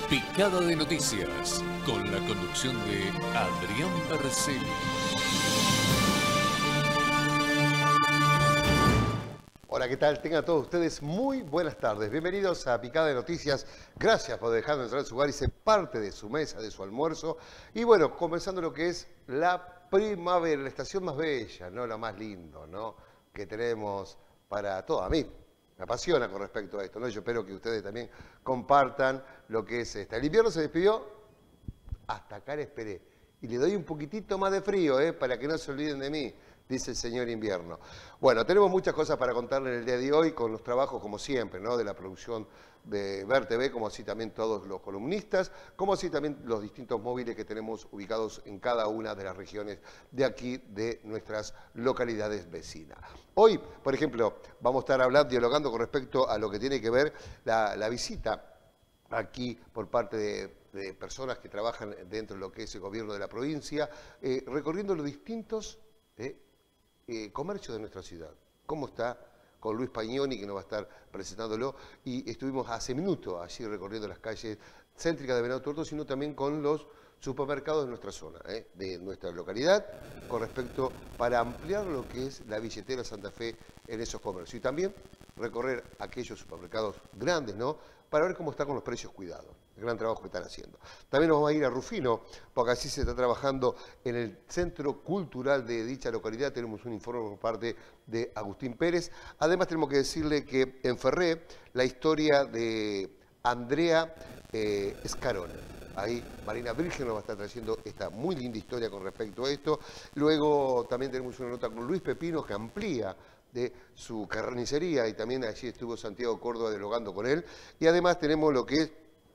Picada de noticias, con la conducción de Adrián Barceli. Hola, ¿qué tal? Tengan todos ustedes muy buenas tardes. Bienvenidos a Picada de Noticias. Gracias por dejarnos entrar en su hogar y ser parte de su mesa, de su almuerzo. Y bueno, comenzando lo que es la primavera, la estación más bella, ¿no? Lo más lindo, ¿no? Que tenemos para todo. A mí me apasiona con respecto a esto, ¿no? Yo espero que ustedes también compartan lo que es esta. El invierno se despidió, hasta acá le esperé. Y le doy un poquitito más de frío, para que no se olviden de mí, dice el señor invierno. Bueno, tenemos muchas cosas para contarles en el día de hoy, con los trabajos, como siempre, ¿no? De la producción de Ver TV, como así también todos los columnistas, como así también los distintos móviles que tenemos ubicados en cada una de las regiones de aquí, de nuestras localidades vecinas. Hoy, por ejemplo, vamos a estar hablando, dialogando con respecto a lo que tiene que ver la visita aquí por parte de personas que trabajan dentro de lo que es el gobierno de la provincia, recorriendo los distintos comercios de nuestra ciudad. ¿Cómo está? Con Luis Pagnoni, que nos va a estar presentándolo, y estuvimos hace minutos allí recorriendo las calles céntricas de Venado Tuerto, sino también con los supermercados de nuestra zona, de nuestra localidad, con respecto para ampliar lo que es la billetera Santa Fe en esos comercios. Y también recorrer aquellos supermercados grandes, ¿no? Para ver cómo está con los precios cuidados, el gran trabajo que están haciendo. También nos vamos a ir a Rufino, porque así se está trabajando en el Centro Cultural de dicha localidad. Tenemos un informe por parte de Agustín Pérez. Además tenemos que decirle que en Ferré, la historia de Andrea Escarona. Ahí Marina Virgen nos va a estar trayendo esta muy linda historia con respecto a esto. Luego también tenemos una nota con Luis Pepino, que amplía de su carnicería, y también allí estuvo Santiago Córdoba dialogando con él. Y además tenemos lo que es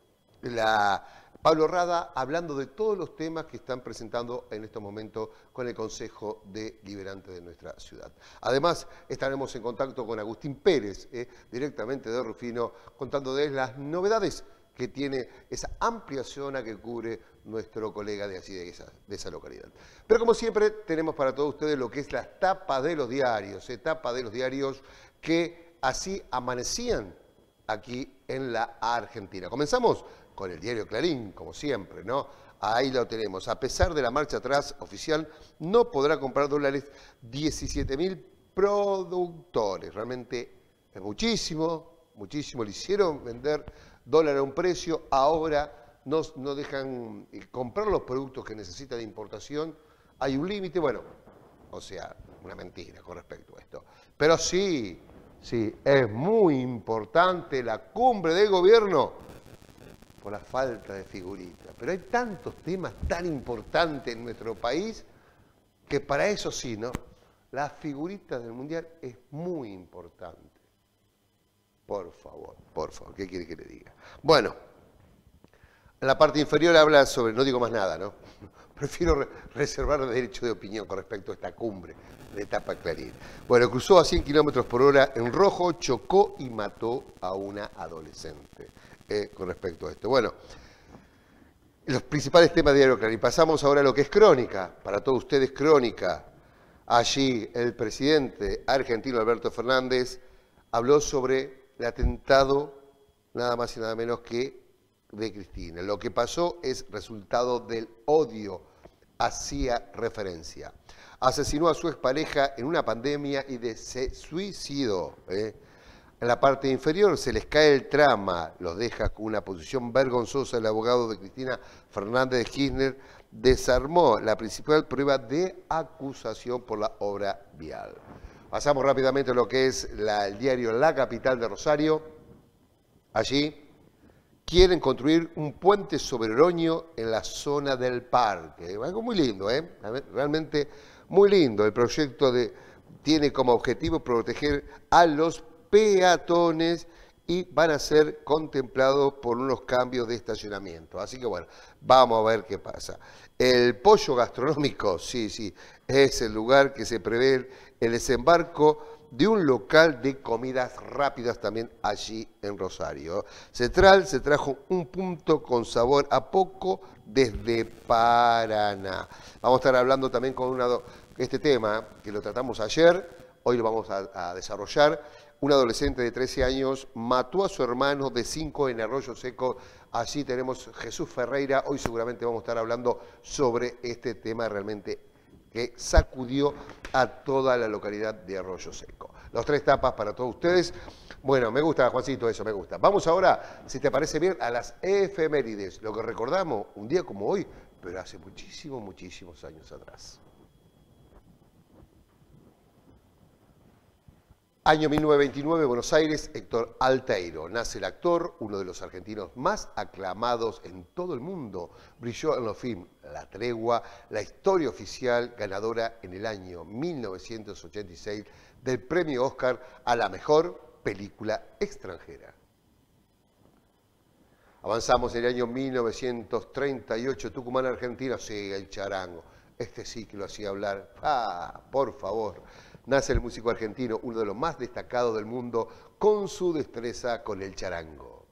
Pablo Rada hablando de todos los temas que están presentando en estos momentos con el Consejo Deliberante de nuestra ciudad. Además estaremos en contacto con Agustín Pérez, directamente de Rufino, contando de las novedades que tiene esa amplia zona que cubre nuestro colega de allí, de esa localidad. Pero como siempre, tenemos para todos ustedes lo que es la tapa de los diarios, tapa de los diarios que así amanecían aquí en la Argentina. Comenzamos con el diario Clarín, como siempre, ¿no? Ahí lo tenemos. A pesar de la marcha atrás oficial, no podrá comprar dólares 17.000 productores. Realmente es muchísimo, muchísimo. Le hicieron vender dólar a un precio, ahora no dejan comprar los productos que necesita de importación. Hay un límite, bueno, o sea, una mentira con respecto a esto. Pero sí, es muy importante la cumbre del gobierno por la falta de figuritas. Pero hay tantos temas tan importantes en nuestro país que para eso sí, ¿no? Las figuritas del Mundial es muy importante. Por favor, ¿qué quiere que le diga? Bueno, en la parte inferior habla sobre, no digo más nada, ¿no? Prefiero reservar el derecho de opinión con respecto a esta cumbre de etapa Clarín. Bueno, cruzó a 100 kilómetros por hora en rojo, chocó y mató a una adolescente. Con respecto a esto. Bueno, los principales temas de Diario Clarín. Pasamos ahora a lo que es crónica. Para todos ustedes, crónica. Allí el presidente argentino Alberto Fernández habló sobre el atentado, nada más y nada menos que de Cristina. Lo que pasó es resultado del odio, hacía referencia. Asesinó a su expareja en una pandemia y se suicidó. En la parte inferior se les cae el trama, los deja con una posición vergonzosa. El abogado de Cristina Fernández de Kirchner desarmó la principal prueba de acusación por la obra vial. Pasamos rápidamente a lo que es el diario La Capital de Rosario. Allí quieren construir un puente sobre Oroño en la zona del parque. Algo muy lindo, realmente muy lindo. El proyecto tiene como objetivo proteger a los peatones y van a ser contemplados por unos cambios de estacionamiento. Así que bueno, vamos a ver qué pasa. El pollo gastronómico, sí, es el lugar que se prevé el desembarco de un local de comidas rápidas también allí en Rosario. Central se trajo un punto con sabor a poco desde Paraná. Vamos a estar hablando también con este tema que lo tratamos ayer, hoy lo vamos a desarrollar, un adolescente de 13 años mató a su hermano de 5 en Arroyo Seco. Allí tenemos Jesús Ferreira. Hoy seguramente vamos a estar hablando sobre este tema realmente que sacudió a toda la localidad de Arroyo Seco. Los 3 tapas para todos ustedes. Bueno, me gusta, Juancito, eso me gusta. Vamos ahora, si te parece bien, a las efemérides. Lo que recordamos un día como hoy, pero hace muchísimos años atrás. Año 1929, Buenos Aires, Héctor Alteiro. Nace el actor, uno de los argentinos más aclamados en todo el mundo. Brilló en los films La Tregua, La Historia Oficial, ganadora en el año 1986 del premio Oscar a la mejor película extranjera. Avanzamos en el año 1938, Tucumán, Argentina. Sí, el charango. Este sí que lo hacía hablar. Por favor. Nace el músico argentino, uno de los más destacados del mundo, con su destreza con el charango.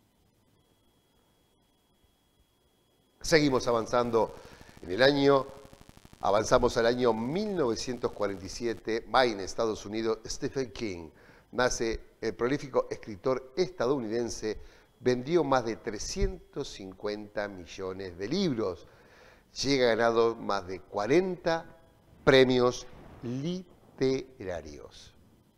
Seguimos avanzando en el año, avanzamos al año 1947, Maine, Estados Unidos. Stephen King. Nace el prolífico escritor estadounidense, vendió más de 350 millones de libros. Llega ganado más de 40 premios literarios.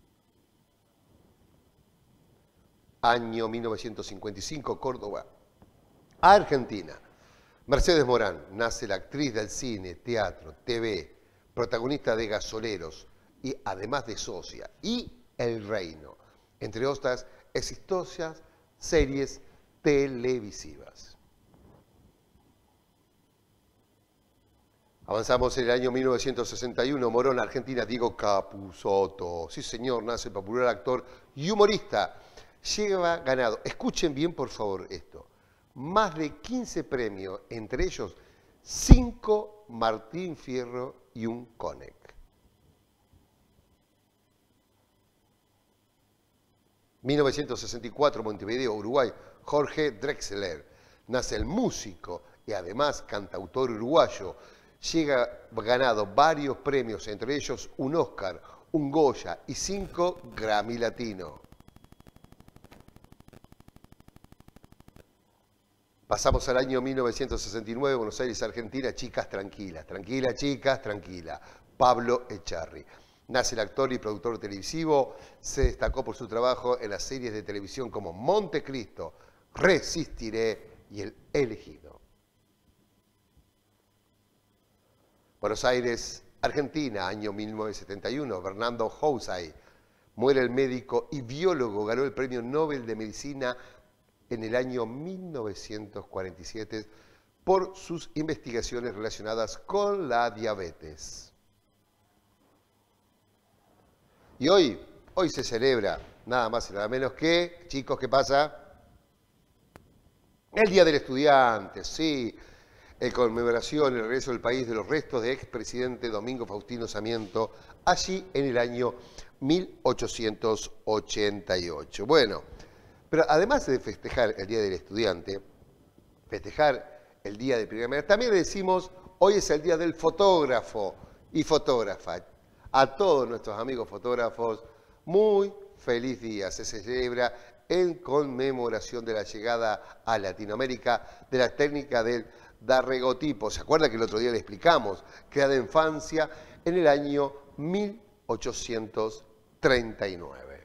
Año 1955, Córdoba, Argentina. Mercedes Morán, nace la actriz del cine, teatro, TV, protagonista de Gasoleros y además de Socia y El Reino, entre otras exitosas series televisivas. Avanzamos en el año 1961, Morón, Argentina, Diego Capusotto. Sí, señor, nace el popular actor y humorista. Lleva ganado, escuchen bien por favor esto, más de 15 premios, entre ellos 5 Martín Fierro y un Konex. En 1964, Montevideo, Uruguay, Jorge Drexler. Nace el músico y además cantautor uruguayo. Llega ganado varios premios, entre ellos un Oscar, un Goya y 5 Grammy Latino. Pasamos al año 1969, Buenos Aires, Argentina. Chicas tranquilas, tranquila, chicas, tranquila. Pablo Echarri. Nace el actor y productor televisivo. Se destacó por su trabajo en las series de televisión como Montecristo, Resistiré y El Elegido. Buenos Aires, Argentina, año 1971, Fernando Housay. Muere el médico y biólogo, ganó el Premio Nobel de Medicina en el año 1947 por sus investigaciones relacionadas con la diabetes. Y hoy se celebra nada más y nada menos que, chicos, ¿qué pasa? El Día del Estudiante, sí. En conmemoración el regreso del país de los restos de expresidente Domingo Faustino Sarmiento, allí en el año 1888. Bueno, pero además de festejar el Día del Estudiante, festejar el Día de Primavera, también decimos, hoy es el Día del Fotógrafo y Fotógrafa. A todos nuestros amigos fotógrafos, muy feliz día. Se celebra en conmemoración de la llegada a Latinoamérica de la técnica del daguerrotipo. ¿Se acuerda que el otro día le explicamos? Creada en Francia en el año 1839.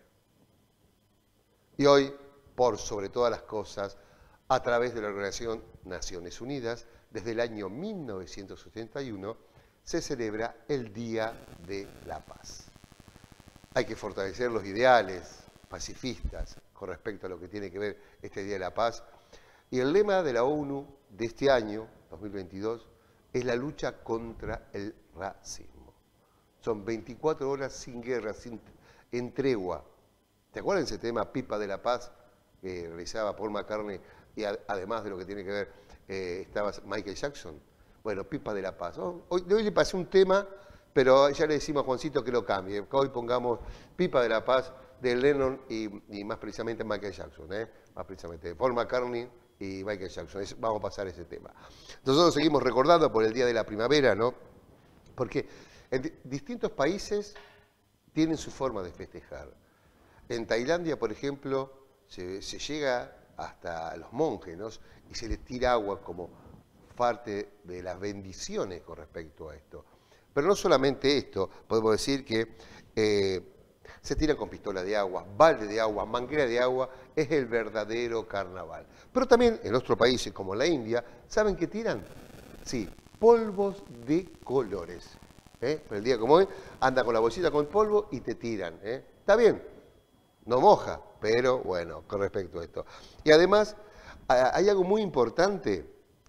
Y hoy, por sobre todas las cosas, a través de la Organización Naciones Unidas, desde el año 1981, se celebra el Día de la Paz. Hay que fortalecer los ideales pacifistas con respecto a lo que tiene que ver este Día de la Paz. Y el lema de la ONU de este año, 2022, es la lucha contra el racismo. Son 24 horas sin guerra, en tregua. ¿Te acuerdan ese tema, Pipa de la Paz, que realizaba Paul McCartney y además de lo que tiene que ver, estaba Michael Jackson? Bueno, Pipa de la Paz. Hoy le pasé un tema, pero ya le decimos a Juancito que lo cambie. Que hoy pongamos Pipa de la Paz de Lennon y más precisamente Michael Jackson, más precisamente Paul McCartney y Michael Jackson. Vamos a pasar ese tema. Nosotros seguimos recordando por el Día de la Primavera, ¿no? Porque en distintos países tienen su forma de festejar. En Tailandia, por ejemplo, se llega hasta los monjes, ¿no? Y se les tira agua como parte de las bendiciones con respecto a esto. Pero no solamente esto, podemos decir que se tiran con pistola de agua, balde de agua, manguera de agua, es el verdadero carnaval. Pero también en otros países como la India, ¿saben qué tiran? Sí, polvos de colores. Por el día como hoy, anda con la bolsita con polvo y te tiran. ¿Está bien? No moja, pero bueno, con respecto a esto. Y además, hay algo muy importante,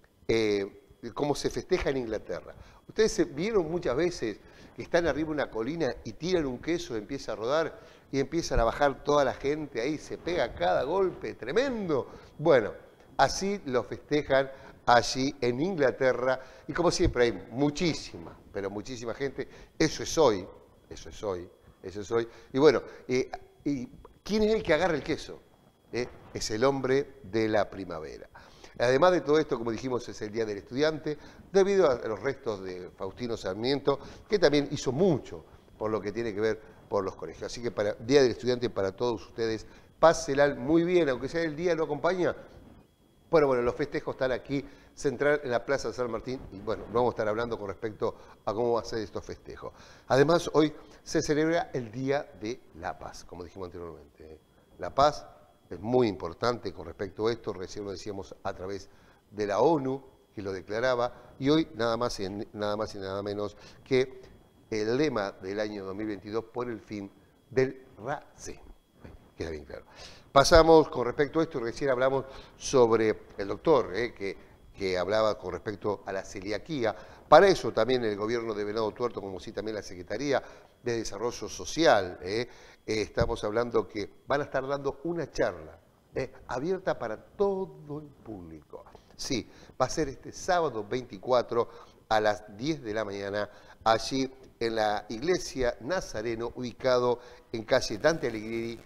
cómo se festeja en Inglaterra. Ustedes vieron muchas veces que están arriba de una colina y tiran un queso, empieza a rodar y empiezan a bajar toda la gente ahí, se pega cada golpe, tremendo. Bueno, así lo festejan allí en Inglaterra y como siempre hay muchísima, pero muchísima gente. Eso es hoy, eso es hoy, eso es hoy. Y bueno, ¿quién es el que agarra el queso? Es el hombre de la primavera. Además de todo esto, como dijimos, es el Día del Estudiante, debido a los restos de Faustino Sarmiento, que también hizo mucho por lo que tiene que ver por los colegios. Así que para Día del Estudiante, para todos ustedes, pásenla muy bien, aunque sea el día no acompaña. Bueno, los festejos están aquí, central en la Plaza San Martín, y bueno, vamos a estar hablando con respecto a cómo va a ser estos festejos. Además, hoy se celebra el Día de la Paz, como dijimos anteriormente. La paz es muy importante con respecto a esto, recién lo decíamos a través de la ONU, que lo declaraba, y hoy nada más y nada menos que el lema del año 2022 por el fin del racismo. Queda bien claro. Pasamos con respecto a esto, recién hablamos sobre el doctor, que hablaba con respecto a la celiaquía. Para eso también el gobierno de Venado Tuerto, como sí también la Secretaría de Desarrollo Social, estamos hablando que van a estar dando una charla abierta para todo el público. Sí, va a ser este sábado 24 a las 10 de la mañana, allí en la Iglesia Nazareno, ubicado en calle Dante Alighieri,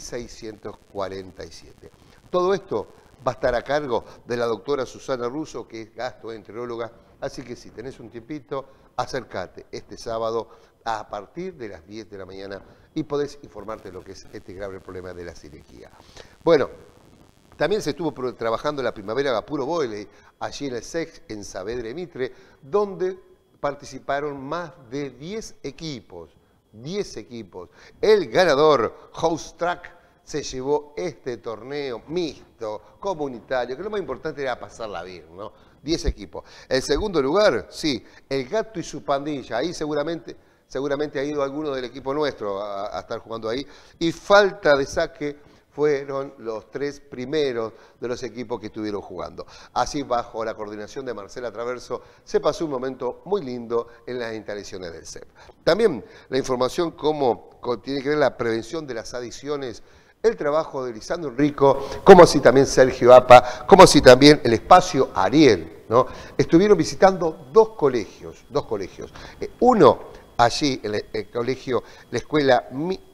1647. Todo esto va a estar a cargo de la doctora Susana Russo, que es gastroenteróloga, así que si tenés un tiempito, acércate este sábado a partir de las 10 de la mañana y podés informarte de lo que es este grave problema de la celiaquía. Bueno, también se estuvo trabajando la primavera Gapuro Boyle, allí en el SEX, en Saavedra y Mitre, donde participaron más de 10 equipos. 10 equipos. El ganador, House Track, se llevó este torneo mixto, comunitario, que lo más importante era pasarla bien, ¿no? 10 equipos. El segundo lugar, sí, el Gato y su pandilla. Ahí seguramente ha ido alguno del equipo nuestro a estar jugando ahí. Y falta de saque fueron los 3 primeros de los equipos que estuvieron jugando. Así, bajo la coordinación de Marcela Traverso, se pasó un momento muy lindo en las instalaciones del CEP. También la información cómo tiene que ver la prevención de las adicciones, el trabajo de Lisandro Enrico, como así también Sergio Apa, como así también el espacio Ariel, ¿no? Estuvieron visitando dos colegios. Uno allí en el colegio, la escuela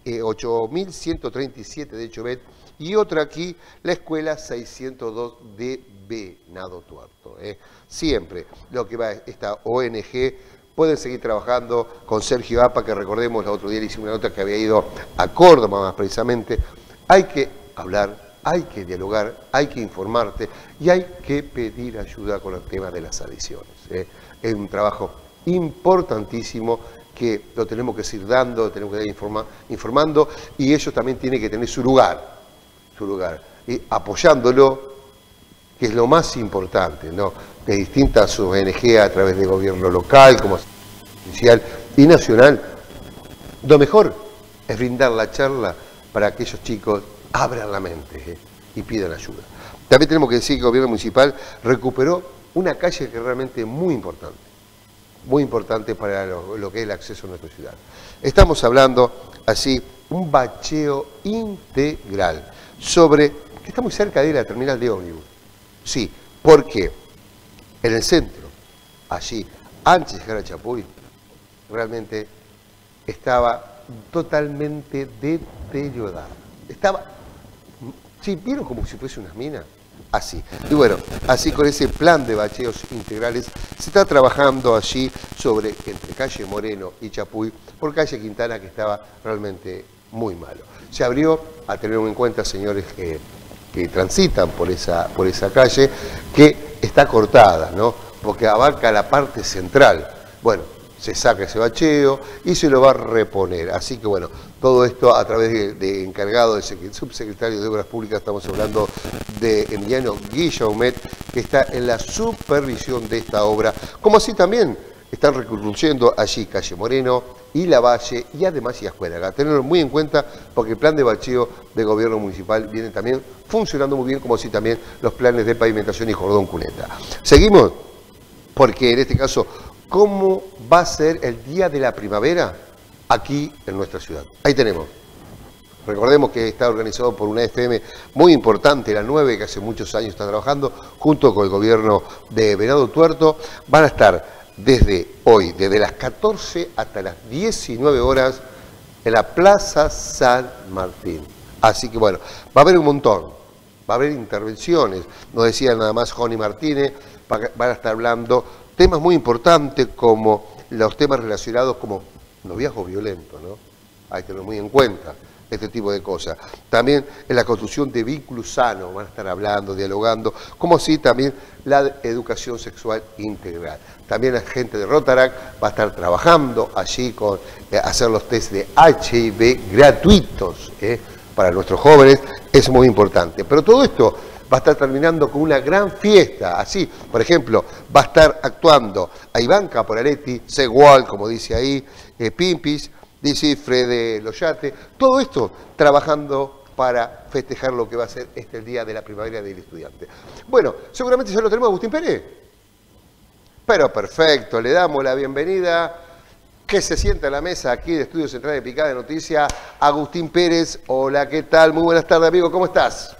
8137 de Chobet, y otra aquí, la escuela 602 de Venado Tuerto. Siempre lo que va esta ONG, pueden seguir trabajando con Sergio Apa, que recordemos, el otro día le hicimos una nota que había ido a Córdoba más precisamente. Hay que hablar, hay que dialogar, hay que informarte y hay que pedir ayuda con el tema de las adicciones. Es un trabajo importantísimo que lo tenemos que seguir dando, tenemos que ir informando, y ellos también tienen que tener su lugar, y apoyándolo, que es lo más importante, ¿no? De distintas ONG a través del gobierno local, como provincial y nacional. Lo mejor es brindar la charla para que esos chicos abran la mente y pidan ayuda. También tenemos que decir que el gobierno municipal recuperó una calle que realmente es muy importante para lo que es el acceso a nuestra ciudad. Estamos hablando así, un bacheo integral que está muy cerca de la terminal de ómnibus. Sí, porque en el centro, allí, antes de llegar a Chapuy, realmente estaba totalmente deteriorada. Sí, ¿vieron como si fuese unas minas? Así. Y bueno, así con ese plan de bacheos integrales se está trabajando allí entre calle Moreno y Chapuy, por calle Quintana, que estaba realmente muy malo. Se abrió, a tener en cuenta, señores que transitan por esa calle, que está cortada, ¿no? Porque abarca la parte central. Bueno, se saca ese bacheo y se lo va a reponer. Así que bueno, todo esto a través de encargado del subsecretario de Obras Públicas, estamos hablando de Emiliano Guillaumet, que está en la supervisión de esta obra, como así también están reconstruyendo allí Calle Moreno y La Valle y además Ascuénaga. Tenerlo muy en cuenta porque el plan de bacheo de gobierno municipal viene también funcionando muy bien, como así también los planes de pavimentación y cordón cuneta. Seguimos, porque en este caso, ¿cómo va a ser el día de la primavera aquí en nuestra ciudad? Ahí tenemos. Recordemos que está organizado por una FM muy importante, la 9, que hace muchos años está trabajando, junto con el gobierno de Venado Tuerto. Van a estar desde hoy, desde las 14 hasta las 19 horas, en la Plaza San Martín. Así que bueno, va a haber un montón, va a haber intervenciones. Nos decía nada más Joni Martínez, van a estar hablando temas muy importantes como los temas relacionados como noviazgo violento, ¿no? Hay que tener muy en cuenta este tipo de cosas. También en la construcción de vínculos sanos van a estar hablando, dialogando, como así también la educación sexual integral. También la gente de Rotaract va a estar trabajando allí con hacer los test de HIV gratuitos para nuestros jóvenes, es muy importante. Pero todo esto va a estar terminando con una gran fiesta. Así, por ejemplo, va a estar actuando a Iván Caporaletti, Segual, como dice ahí, Pimpis, dice Fede Loyate, todo esto trabajando para festejar lo que va a ser el día de la primavera del estudiante. Bueno, seguramente ya lo tenemos, Agustín Pérez. Pero perfecto, le damos la bienvenida. Que se sienta a la mesa aquí de Estudio Central de Picada de Noticias, Agustín Pérez. Hola, ¿qué tal? Muy buenas tardes, amigo, ¿cómo estás?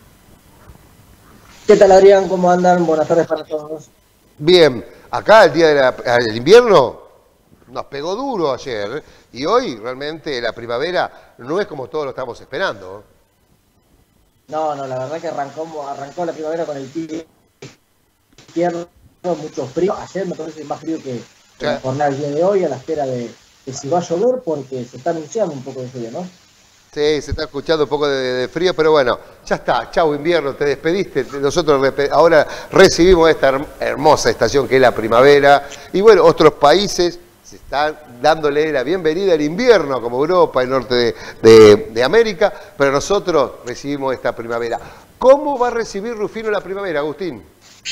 ¿Qué tal, Adrián? ¿Cómo andan? Buenas tardes para todos. Bien, acá el día del invierno nos pegó duro ayer y hoy realmente la primavera no es como todos lo estamos esperando. No, la verdad que arrancó la primavera con el pie izquierdo, mucho frío. Ayer me parece más frío que la jornada del día de hoy, a la espera de si va a llover, porque se está anunciando un poco de frío, ¿no? Sí, se está escuchando un poco de frío, pero bueno, ya está, chau invierno, te despediste, nosotros ahora recibimos esta hermosa estación que es la primavera, y bueno, otros países se están dándole la bienvenida al invierno, como Europa, el norte de América, pero nosotros recibimos esta primavera. ¿Cómo va a recibir Rufino la primavera, Agustín?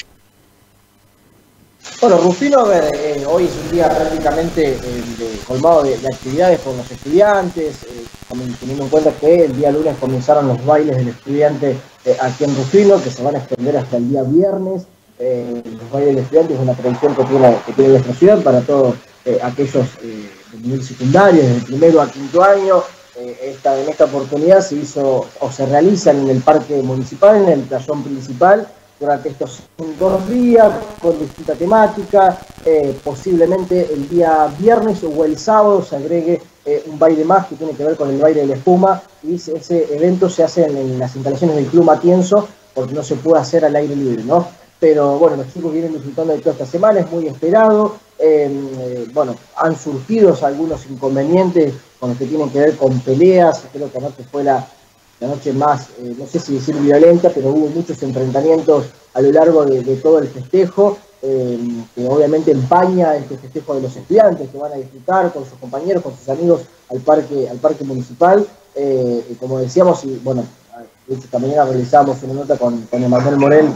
Bueno, Rufino, a ver, hoy es un día prácticamente colmado de actividades por los estudiantes, teniendo en cuenta que el día lunes comenzaron los bailes del estudiante aquí en Rufino, que se van a extender hasta el día viernes. Los bailes del estudiante es una tradición que tiene nuestra ciudad para todos aquellos de nivel secundario, desde el primero al quinto año. En esta oportunidad se hizo o se realizan en el parque municipal, en el playón principal, durante estos 2 días con distinta temática. Posiblemente el día viernes o el sábado se agregue un baile más que tiene que ver con el baile de la espuma, y ese evento se hace en las instalaciones del Club Matienzo porque no se puede hacer al aire libre, ¿no? Pero bueno, los chicos vienen disfrutando de toda esta semana, es muy esperado. Bueno, han surgido algunos inconvenientes con los que tienen que ver con peleas. Creo que anoche fue la noche más, no sé si decir violenta, pero hubo muchos enfrentamientos a lo largo de todo el festejo, que obviamente empaña este festejo de los estudiantes que van a disfrutar con sus compañeros, con sus amigos al parque municipal. Como decíamos, y bueno, esta mañana realizamos una nota con Emanuel Morel,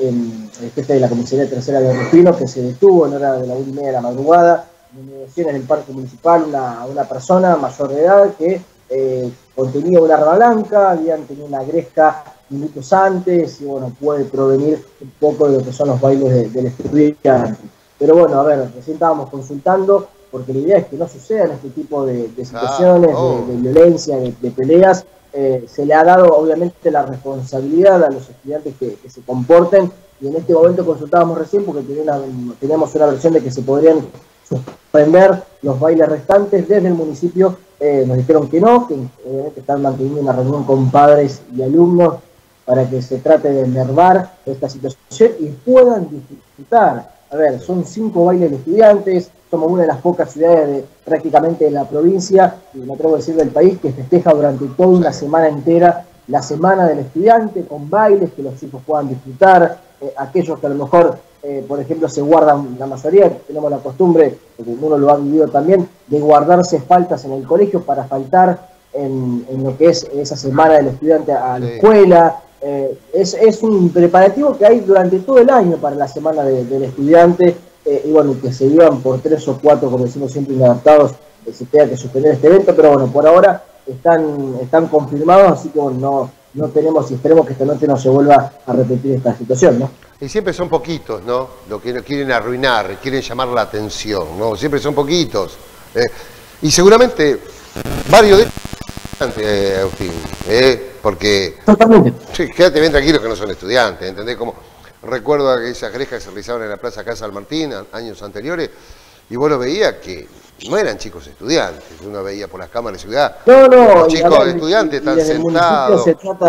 el jefe de la comisaría tercera de Rufino, que se detuvo en hora de la 1:30 de la madrugada en inmediaciones del parque municipal una persona mayor de edad que contenía un arma blanca, habían tenido una gresca minutos antes, y bueno, puede provenir un poco de lo que son los bailes del estudiante. Pero bueno, a ver, recién estábamos consultando, porque la idea es que no sucedan este tipo de situaciones, de violencia, de peleas. Se le ha dado obviamente la responsabilidad a los estudiantes que se comporten, y en este momento consultábamos recién porque teníamos una versión de que se podrían suspender los bailes restantes. Desde el municipio nos dijeron que no, que obviamente están manteniendo una reunión con padres y alumnos para que se trate de enervar esta situación y puedan disfrutar A ver, son 5 bailes de estudiantes, somos una de las pocas ciudades prácticamente de la provincia, y me atrevo a decir del país, que festeja durante toda una semana entera la semana del estudiante, con bailes que los chicos puedan disfrutar, aquellos que a lo mejor, por ejemplo, se guardan, la mayoría tenemos la costumbre, porque uno lo ha vivido también, de guardarse faltas en el colegio para faltar en lo que es esa semana del estudiante a la escuela. Es un preparativo que hay durante todo el año para la semana del estudiante, y bueno, que se llevan por 3 o 4, como decimos siempre, inadaptados, se tenga que suspender este evento, pero bueno, por ahora están confirmados, así que bueno, no tenemos, y esperemos que esta noche no se vuelva a repetir esta situación, ¿no? Y siempre son poquitos, ¿no? Lo que quieren arruinar, quieren llamar la atención, ¿no? Siempre son poquitos. Y seguramente varios de Agustín, porque... Totalmente. Sí, quédate bien tranquilo que no son estudiantes, ¿entendés? Como recuerdo aquellas grejas que se realizaban en la Plaza Casa San Martín años anteriores, y vos lo veías que no eran chicos estudiantes, uno veía por las cámaras de ciudad. No, los chicos estudiantes están sentados.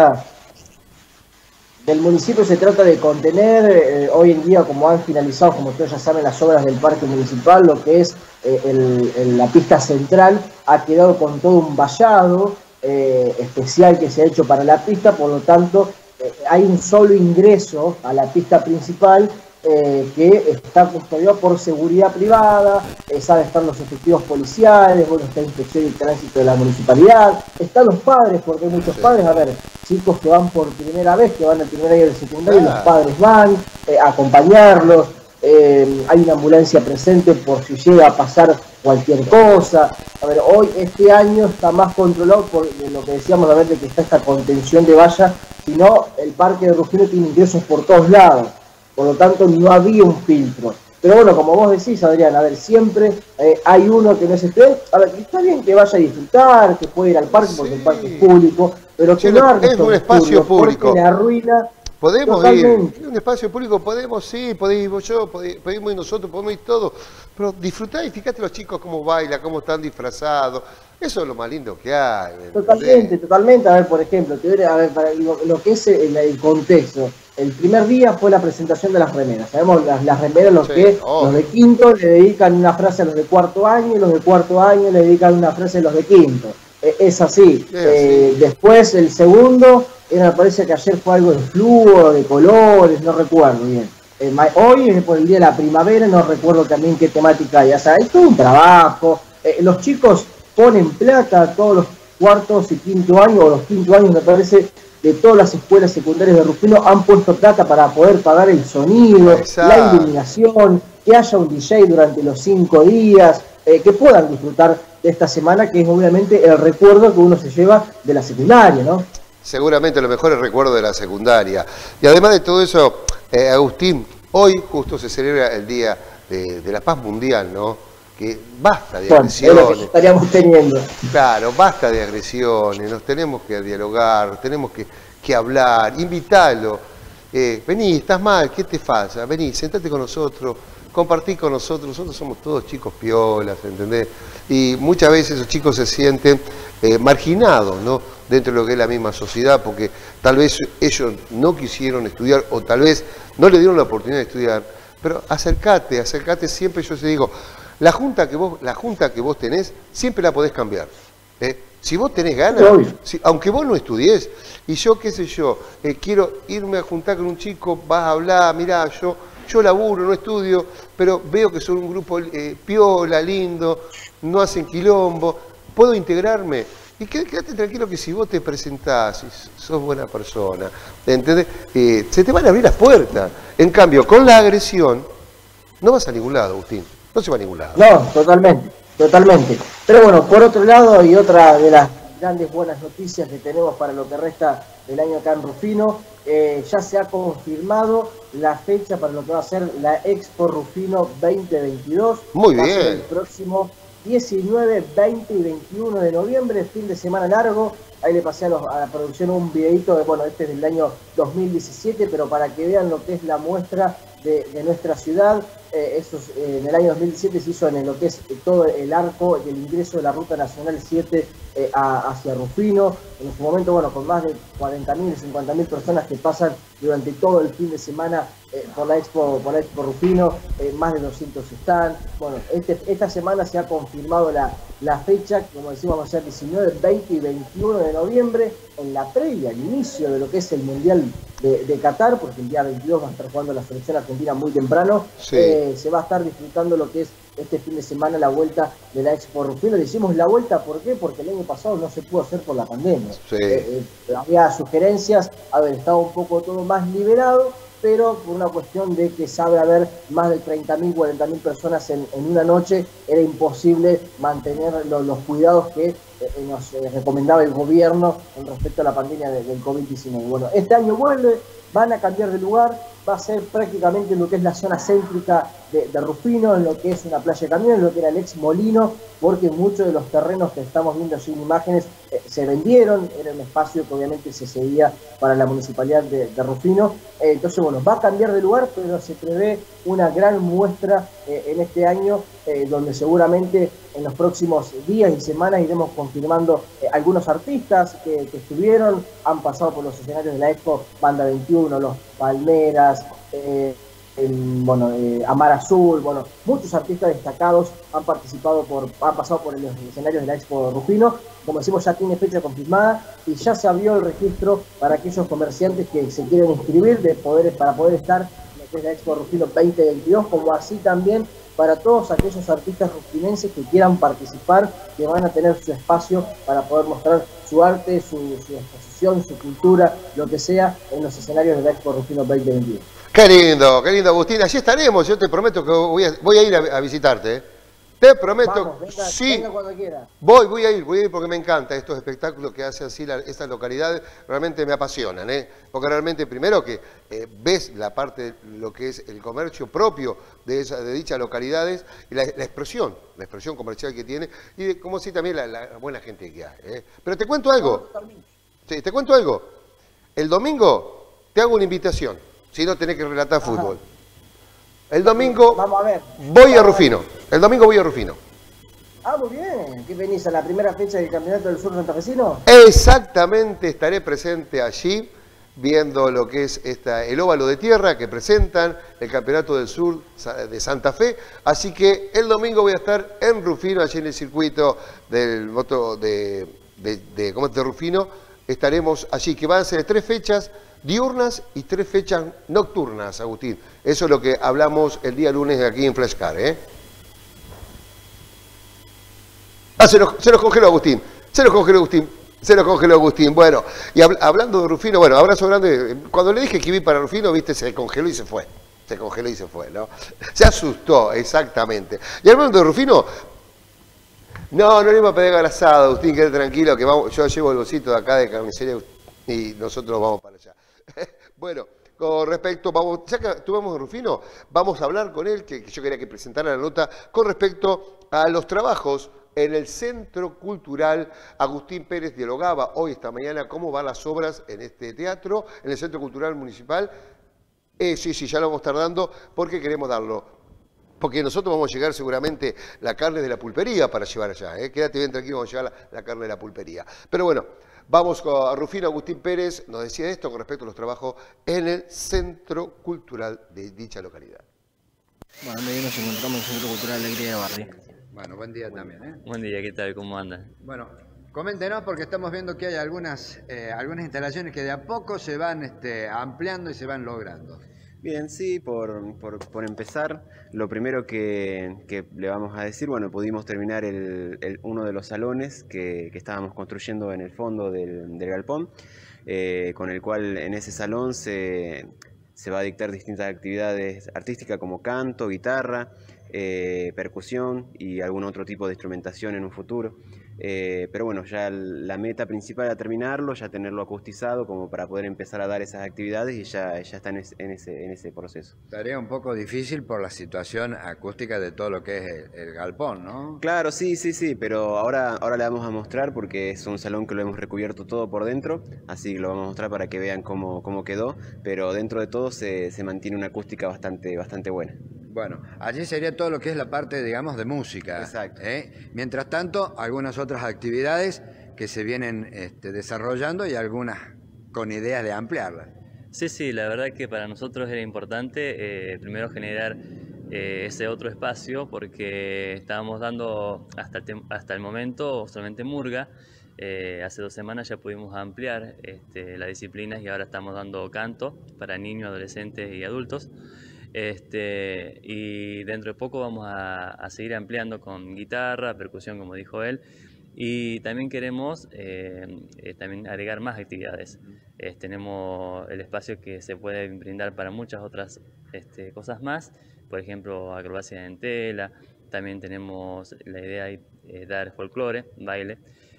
Del municipio se trata de contener, hoy en día, como han finalizado, como ustedes ya saben, las obras del parque municipal, lo que es la pista central ha quedado con todo un vallado especial que se ha hecho para la pista, por lo tanto hay un solo ingreso a la pista principal que está custodiado por seguridad privada, sabe, están los efectivos policiales, bueno, está inspección y tránsito de la municipalidad, están los padres, porque hay muchos padres, a ver, chicos que van por primera vez, que van al primer año del secundario, y los padres van a acompañarlos, hay una ambulancia presente por si llega a pasar cualquier cosa. A ver, hoy, este año está más controlado por lo que decíamos, a ver, de que está esta contención de valla, sino el parque de Rufino tiene ingresos por todos lados. Por lo tanto, no había un filtro. Pero bueno, como vos decís, Adrián, a ver, siempre hay uno que no es estudiante. A ver, está bien que vaya a disfrutar, que puede ir al parque, porque el parque es público, pero que no es un espacio público. Porque le arruina. Podemos totalmente ir, en un espacio público podemos, sí, podemos ir yo, podemos ir nosotros, podemos ir todos, pero disfrutá y fíjate los chicos cómo bailan, cómo están disfrazados. Eso es lo más lindo que hay. Totalmente. A ver, por ejemplo, a ver, para lo que es el contexto. El primer día fue la presentación de las remeras. Sabemos las remeras, los de quinto le dedican una frase a los de cuarto año, y los de cuarto año le dedican una frase a los de quinto. Es así. Después, el segundo, me parece que ayer fue algo de flujo, de colores, no recuerdo bien. Hoy es por el día de la primavera, no recuerdo también qué temática hay. O sea, hay todo un trabajo. Los chicos ponen plata a todos los cuartos y quinto años, o los quinto años, me parece, de todas las escuelas secundarias de Rufino, han puesto plata para poder pagar el sonido, la iluminación, que haya un DJ durante los 5 días, que puedan disfrutar de esta semana, que es obviamente el recuerdo que uno se lleva de la secundaria, ¿no? Seguramente los mejores recuerdos de la secundaria. Y además de todo eso, Agustín, hoy justo se celebra el Día de la Paz Mundial, ¿no? Que basta de agresiones. Es lo que estaríamos teniendo. Claro, basta de agresiones, nos tenemos que dialogar, tenemos que hablar, invítalo. Vení, estás mal, ¿qué te pasa? Vení, sentate con nosotros, compartí con nosotros somos todos chicos piolas, ¿entendés? Y muchas veces esos chicos se sienten marginados, ¿no? Dentro de lo que es la misma sociedad, porque tal vez ellos no quisieron estudiar o tal vez no le dieron la oportunidad de estudiar, pero acércate siempre, yo te digo, la junta que vos tenés, siempre la podés cambiar. Si vos tenés ganas, aunque vos no estudiés, y yo, qué sé yo, quiero irme a juntar con un chico, vas a hablar, mirá, yo laburo, no estudio, pero veo que son un grupo piola, lindo, no hacen quilombo, puedo integrarme. Y quédate tranquilo que si vos te presentás y sos buena persona, ¿entendés? Se te van a abrir las puertas. En cambio, con la agresión, no vas a ningún lado, Agustín. No se va a ningún lado. No, totalmente. Pero bueno, por otro lado, y otra de las grandes buenas noticias que tenemos para lo que resta del año acá en Rufino, ya se ha confirmado la fecha para lo que va a ser la Expo Rufino 2022. Muy bien. Va a ser el próximo 19, 20 y 21 de noviembre, fin de semana largo. Ahí le pasé a la producción un videito de, bueno, este es del año 2017, pero para que vean lo que es la muestra de nuestra ciudad. En el año 2017 se hizo en lo que es todo el arco del ingreso de la Ruta Nacional 7 hacia Rufino. En su momento, bueno, con más de 40.000, 50.000 personas que pasan durante todo el fin de semana por la Expo Rufino, más de 200 están. Bueno, esta semana se ha confirmado la fecha, como decimos, va a ser 19, 20 y 21 de noviembre, en la previa, al inicio de lo que es el Mundial de Qatar, porque el día 22 va a estar jugando la selección argentina muy temprano. Sí. Se va a estar disfrutando lo que es este fin de semana la vuelta de la Expo Rufino. Le hicimos la vuelta, ¿por qué? Porque el año pasado no se pudo hacer por la pandemia. Sí. Había sugerencias, estado un poco todo más liberado, pero por una cuestión de que sabe haber más de 30.000, 40.000 personas en una noche, era imposible mantener los cuidados que nos recomendaba el gobierno con respecto a la pandemia del COVID-19. Bueno, este año vuelve, van a cambiar de lugar, va a ser prácticamente en lo que es la zona céntrica de Rufino, en lo que es una playa de camiones, en lo que era el ex molino, porque muchos de los terrenos que estamos viendo sin imágenes se vendieron, era un espacio que obviamente se cedía para la municipalidad de Rufino. Entonces, bueno, va a cambiar de lugar, pero se prevé una gran muestra en este año, donde seguramente en los próximos días y semanas iremos confirmando algunos artistas que estuvieron, han pasado por los escenarios de la Expo, Banda 21, Los Palmeras, Amar Azul, bueno, muchos artistas destacados han pasado por los escenarios de la Expo Rufino. Como decimos, ya tiene fecha confirmada y ya se abrió el registro para aquellos comerciantes que se quieren inscribir para poder estar en la Expo Rufino 2022, como así también para todos aquellos artistas rufinenses que quieran participar, que van a tener su espacio para poder mostrar su arte, su exposición, su cultura, lo que sea, en los escenarios de la Expo Rufino 2022. Qué lindo, Agustín. Allí estaremos. Yo te prometo que voy a ir a visitarte. Te prometo. Vamos, sí. venga cuando quiera. Voy a ir porque me encantan estos espectáculos que hacen así estas localidades. Realmente me apasionan, porque realmente primero que ves la parte de lo que es el comercio propio de dichas localidades y la expresión comercial que tiene y como sí también la buena gente que hay. Pero te cuento algo. Sí, te cuento algo. El domingo te hago una invitación. Si no tenés que relatar fútbol. El domingo voy a Rufino. El domingo voy a Rufino. Ah, muy bien. ¿Qué venís a la primera fecha del Campeonato del Sur santafesino? Exactamente, estaré presente allí viendo lo que es el óvalo de tierra que presentan el Campeonato del Sur de Santa Fe. Así que el domingo voy a estar en Rufino, allí en el circuito del moto de Rufino. Estaremos allí, que van a ser 3 fechas diurnas y 3 fechas nocturnas, Agustín. Eso es lo que hablamos el día lunes aquí en Flashcar, se nos congeló Agustín. Se nos congeló Agustín. Bueno, y hablando de Rufino, bueno, abrazo grande. Cuando le dije que iba para Rufino, viste, se congeló y se fue. ¿No? Se asustó, exactamente. Y hablando de Rufino, no le iba a pedir al asado, Agustín, quédate tranquilo, que vamos, yo llevo el bolsito de acá de carnicería y nosotros vamos para allá. Bueno, con respecto, ya que estuvimos en Rufino, vamos a hablar con él, que yo quería que presentara la nota con respecto a los trabajos en el Centro Cultural. Agustín Pérez dialogaba hoy, esta mañana, cómo van las obras en este teatro, en el Centro Cultural Municipal. Sí, ya lo vamos a estar dando porque queremos darlo. Porque nosotros vamos a llegar seguramente la carne de la pulpería para llevar allá. Quédate bien tranquilo, vamos a llevar la carne de la pulpería. Pero bueno, vamos a Rufino. Agustín Pérez nos decía esto con respecto a los trabajos en el Centro Cultural de dicha localidad. Bueno, hoy nos encontramos en el Centro Cultural Alegría de Barrio. Bueno, buen día también. Buen día, ¿qué tal? ¿Cómo andan? Bueno, coméntenos porque estamos viendo que hay algunas instalaciones que de a poco se van ampliando y se van logrando. Bien, sí, por empezar, lo primero que le vamos a decir, bueno, pudimos terminar uno de los salones que estábamos construyendo en el fondo del galpón, con el cual en ese salón se va a dictar distintas actividades artísticas como canto, guitarra, percusión y algún otro tipo de instrumentación en un futuro. Pero bueno, ya la meta principal era terminarlo, ya tenerlo acustizado como para poder empezar a dar esas actividades y ya está en ese proceso. Tarea un poco difícil por la situación acústica de todo lo que es el galpón, ¿no? Claro, sí, pero ahora le vamos a mostrar porque es un salón que lo hemos recubierto todo por dentro, así que lo vamos a mostrar para que vean cómo quedó, pero dentro de todo se mantiene una acústica bastante buena. Bueno, allí sería todo lo que es la parte, digamos, de música. Exacto. Mientras tanto, algunas otras actividades que se vienen desarrollando y algunas con ideas de ampliarlas. Sí, sí, la verdad que para nosotros era importante primero generar ese otro espacio porque estábamos dando hasta el momento solamente murga. Hace 2 semanas ya pudimos ampliar las disciplinas y ahora estamos dando canto para niños, adolescentes y adultos. Y dentro de poco vamos a seguir ampliando con guitarra, percusión, como dijo él. Y también queremos también agregar más actividades. Tenemos el espacio que se puede brindar para muchas otras cosas más, por ejemplo, acrobacia en tela. También tenemos la idea de dar folclore, baile.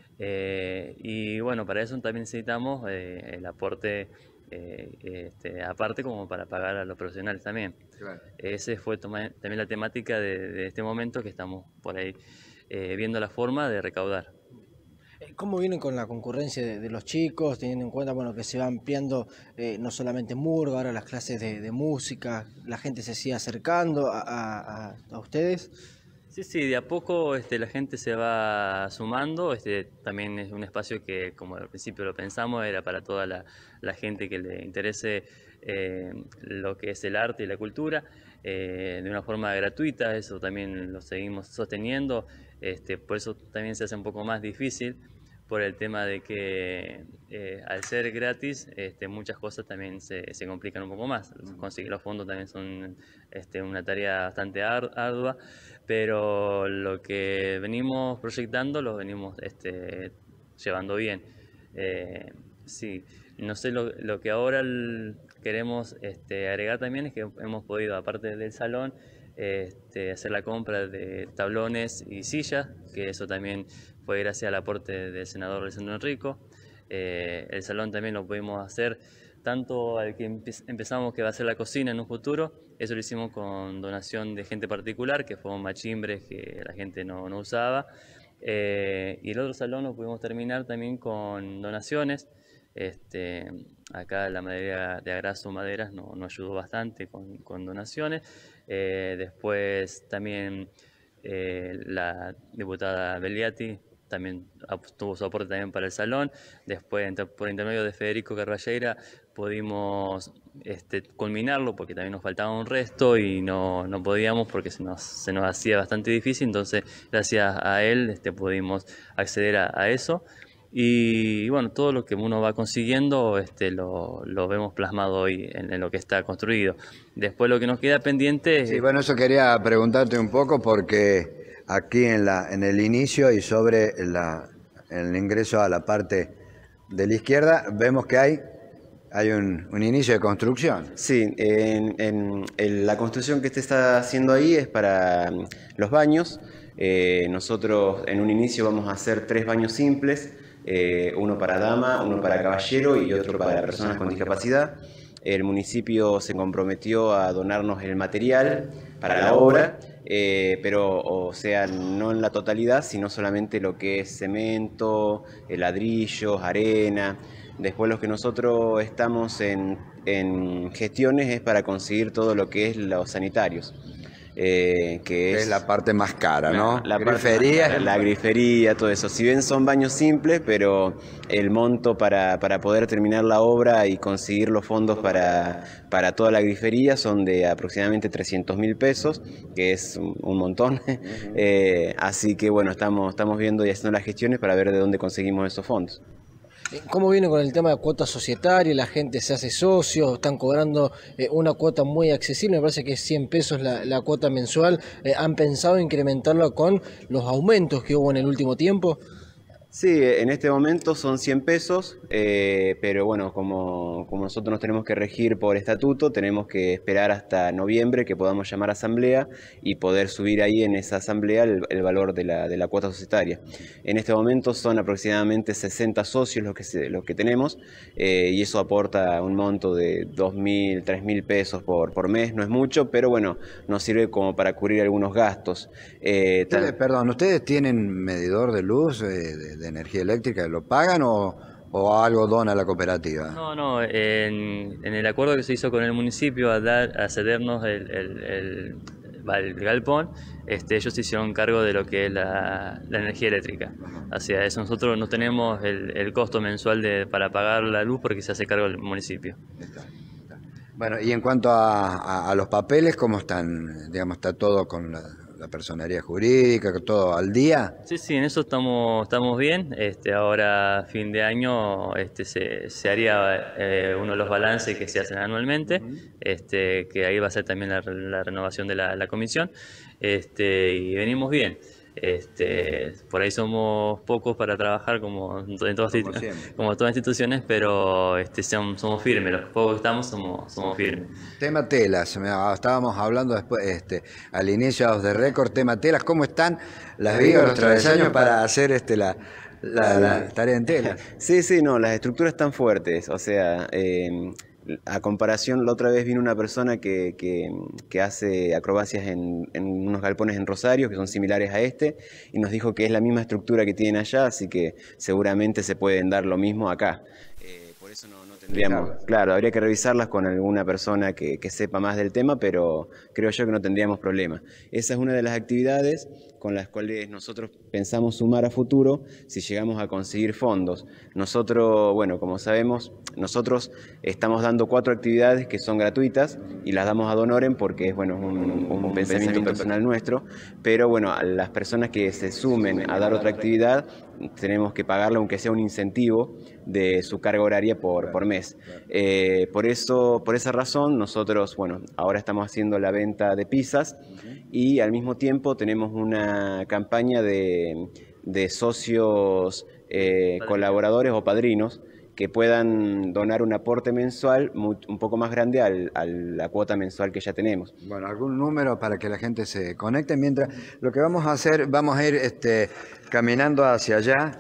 Y bueno, para eso también necesitamos el aporte aparte como para pagar a los profesionales también. Claro. Ese fue también la temática de este momento que estamos por ahí viendo la forma de recaudar. ¿Cómo vienen con la concurrencia de los chicos, teniendo en cuenta bueno, que se va ampliando no solamente murga, ahora las clases de música, la gente se sigue acercando a ustedes? Sí, sí, de a poco la gente se va sumando. También es un espacio que, como al principio lo pensamos, era para toda la gente que le interese lo que es el arte y la cultura, de una forma gratuita. Eso también lo seguimos sosteniendo. Por eso también se hace un poco más difícil por el tema de que al ser gratis muchas cosas también se complican un poco más. Conseguir los fondos también son una tarea bastante ardua, pero lo que venimos proyectando lo venimos llevando bien. Sí, no sé, lo que ahora queremos agregar también es que hemos podido, aparte del salón, hacer la compra de tablones y sillas, que eso también fue gracias al aporte del senador Lisandro Enrico. El salón también lo pudimos hacer, tanto al que empezamos que va a ser la cocina en un futuro, eso lo hicimos con donación de gente particular, que fueron machimbres que la gente no usaba. Y el otro salón lo pudimos terminar también con donaciones. Acá la madería de Agraso Maderas nos ayudó bastante con donaciones. Después también la diputada Belliati también tuvo su aporte también para el salón. Después, por intermedio de Federico Carballeira, pudimos culminarlo porque también nos faltaba un resto y no podíamos porque se nos hacía bastante difícil. Entonces, gracias a él pudimos acceder a eso. Y bueno, todo lo que uno va consiguiendo lo vemos plasmado hoy en lo que está construido. Después lo que nos queda pendiente... Sí, bueno, eso quería preguntarte un poco porque aquí en el inicio y sobre el ingreso a la parte de la izquierda vemos que hay un inicio de construcción. Sí, la construcción que se está haciendo ahí es para los baños. Nosotros en un inicio vamos a hacer 3 baños simples. Uno para dama, uno para caballero y otro para personas con discapacidad. El municipio se comprometió a donarnos el material para la obra, pero o sea, no en la totalidad, sino solamente lo que es cemento, ladrillos, arena. Después lo que nosotros estamos en gestiones es para conseguir todo lo que es los sanitarios. Que es la parte más cara, ¿no? La grifería. La grifería, todo eso. Si bien son baños simples, pero el monto para poder terminar la obra y conseguir los fondos para toda la grifería son de aproximadamente 300.000 pesos, que es un montón. Así que bueno, estamos viendo y haciendo las gestiones para ver de dónde conseguimos esos fondos. ¿Cómo viene con el tema de cuota societaria? La gente se hace socio, están cobrando una cuota muy accesible, me parece que es 100 pesos la cuota mensual. ¿Han pensado incrementarla con los aumentos que hubo en el último tiempo? Sí, en este momento son 100 pesos, pero bueno, como nosotros nos tenemos que regir por estatuto, tenemos que esperar hasta noviembre que podamos llamar a asamblea y poder subir ahí en esa asamblea el valor de la cuota societaria. En este momento son aproximadamente 60 socios los que tenemos, y eso aporta un monto de 2.000, 3.000 pesos por mes, no es mucho, pero bueno, nos sirve como para cubrir algunos gastos. Perdón, ¿ustedes tienen medidor de luz, de energía eléctrica, lo pagan o algo dona la cooperativa? No, en el acuerdo que se hizo con el municipio a cedernos el galpón, ellos se hicieron cargo de lo que es la energía eléctrica. Hacia eso nosotros no tenemos el costo mensual para pagar la luz porque se hace cargo el municipio. Bueno, y en cuanto a los papeles, ¿cómo están? Digamos, ¿está todo con la personería jurídica, todo al día? Sí, sí, en eso estamos bien. Ahora, fin de año, se haría uno de los balances que se hacen anualmente, que ahí va a ser también la renovación de la comisión, y venimos bien. Por ahí somos pocos para trabajar como todas instituciones, pero somos firmes, los pocos que estamos somos firmes. Tema telas, estábamos hablando después, al inicio de récord, tema telas, ¿cómo están las vigas, los travesaños para hacer la tarea en tela? Sí, sí, no, las estructuras están fuertes, o sea, a comparación, la otra vez vino una persona que hace acrobacias en unos galpones en Rosario que son similares a y nos dijo que es la misma estructura que tienen allá, así que seguramente se pueden dar lo mismo acá. Por eso no tendríamos, claro, habría que revisarlas con alguna persona que sepa más del tema, pero creo yo que no tendríamos problema. Esa es una de las actividades con las cuales nosotros pensamos sumar a futuro si llegamos a conseguir fondos. Nosotros, bueno, como sabemos, nosotros estamos dando 4 actividades que son gratuitas y las damos ad honorem porque es bueno, un pensamiento personal nuestro, pero bueno, a las personas que se sumen a dar otra actividad tenemos que pagarle aunque sea un incentivo de su carga horaria por mes. Por esa razón nosotros, bueno, ahora estamos haciendo la venta de pizzas y al mismo tiempo tenemos una campaña de socios colaboradores o padrinos que puedan donar un aporte mensual un poco más grande a la cuota mensual que ya tenemos. Bueno, algún número para que la gente se conecte. Mientras, lo que vamos a hacer, vamos a ir caminando hacia allá,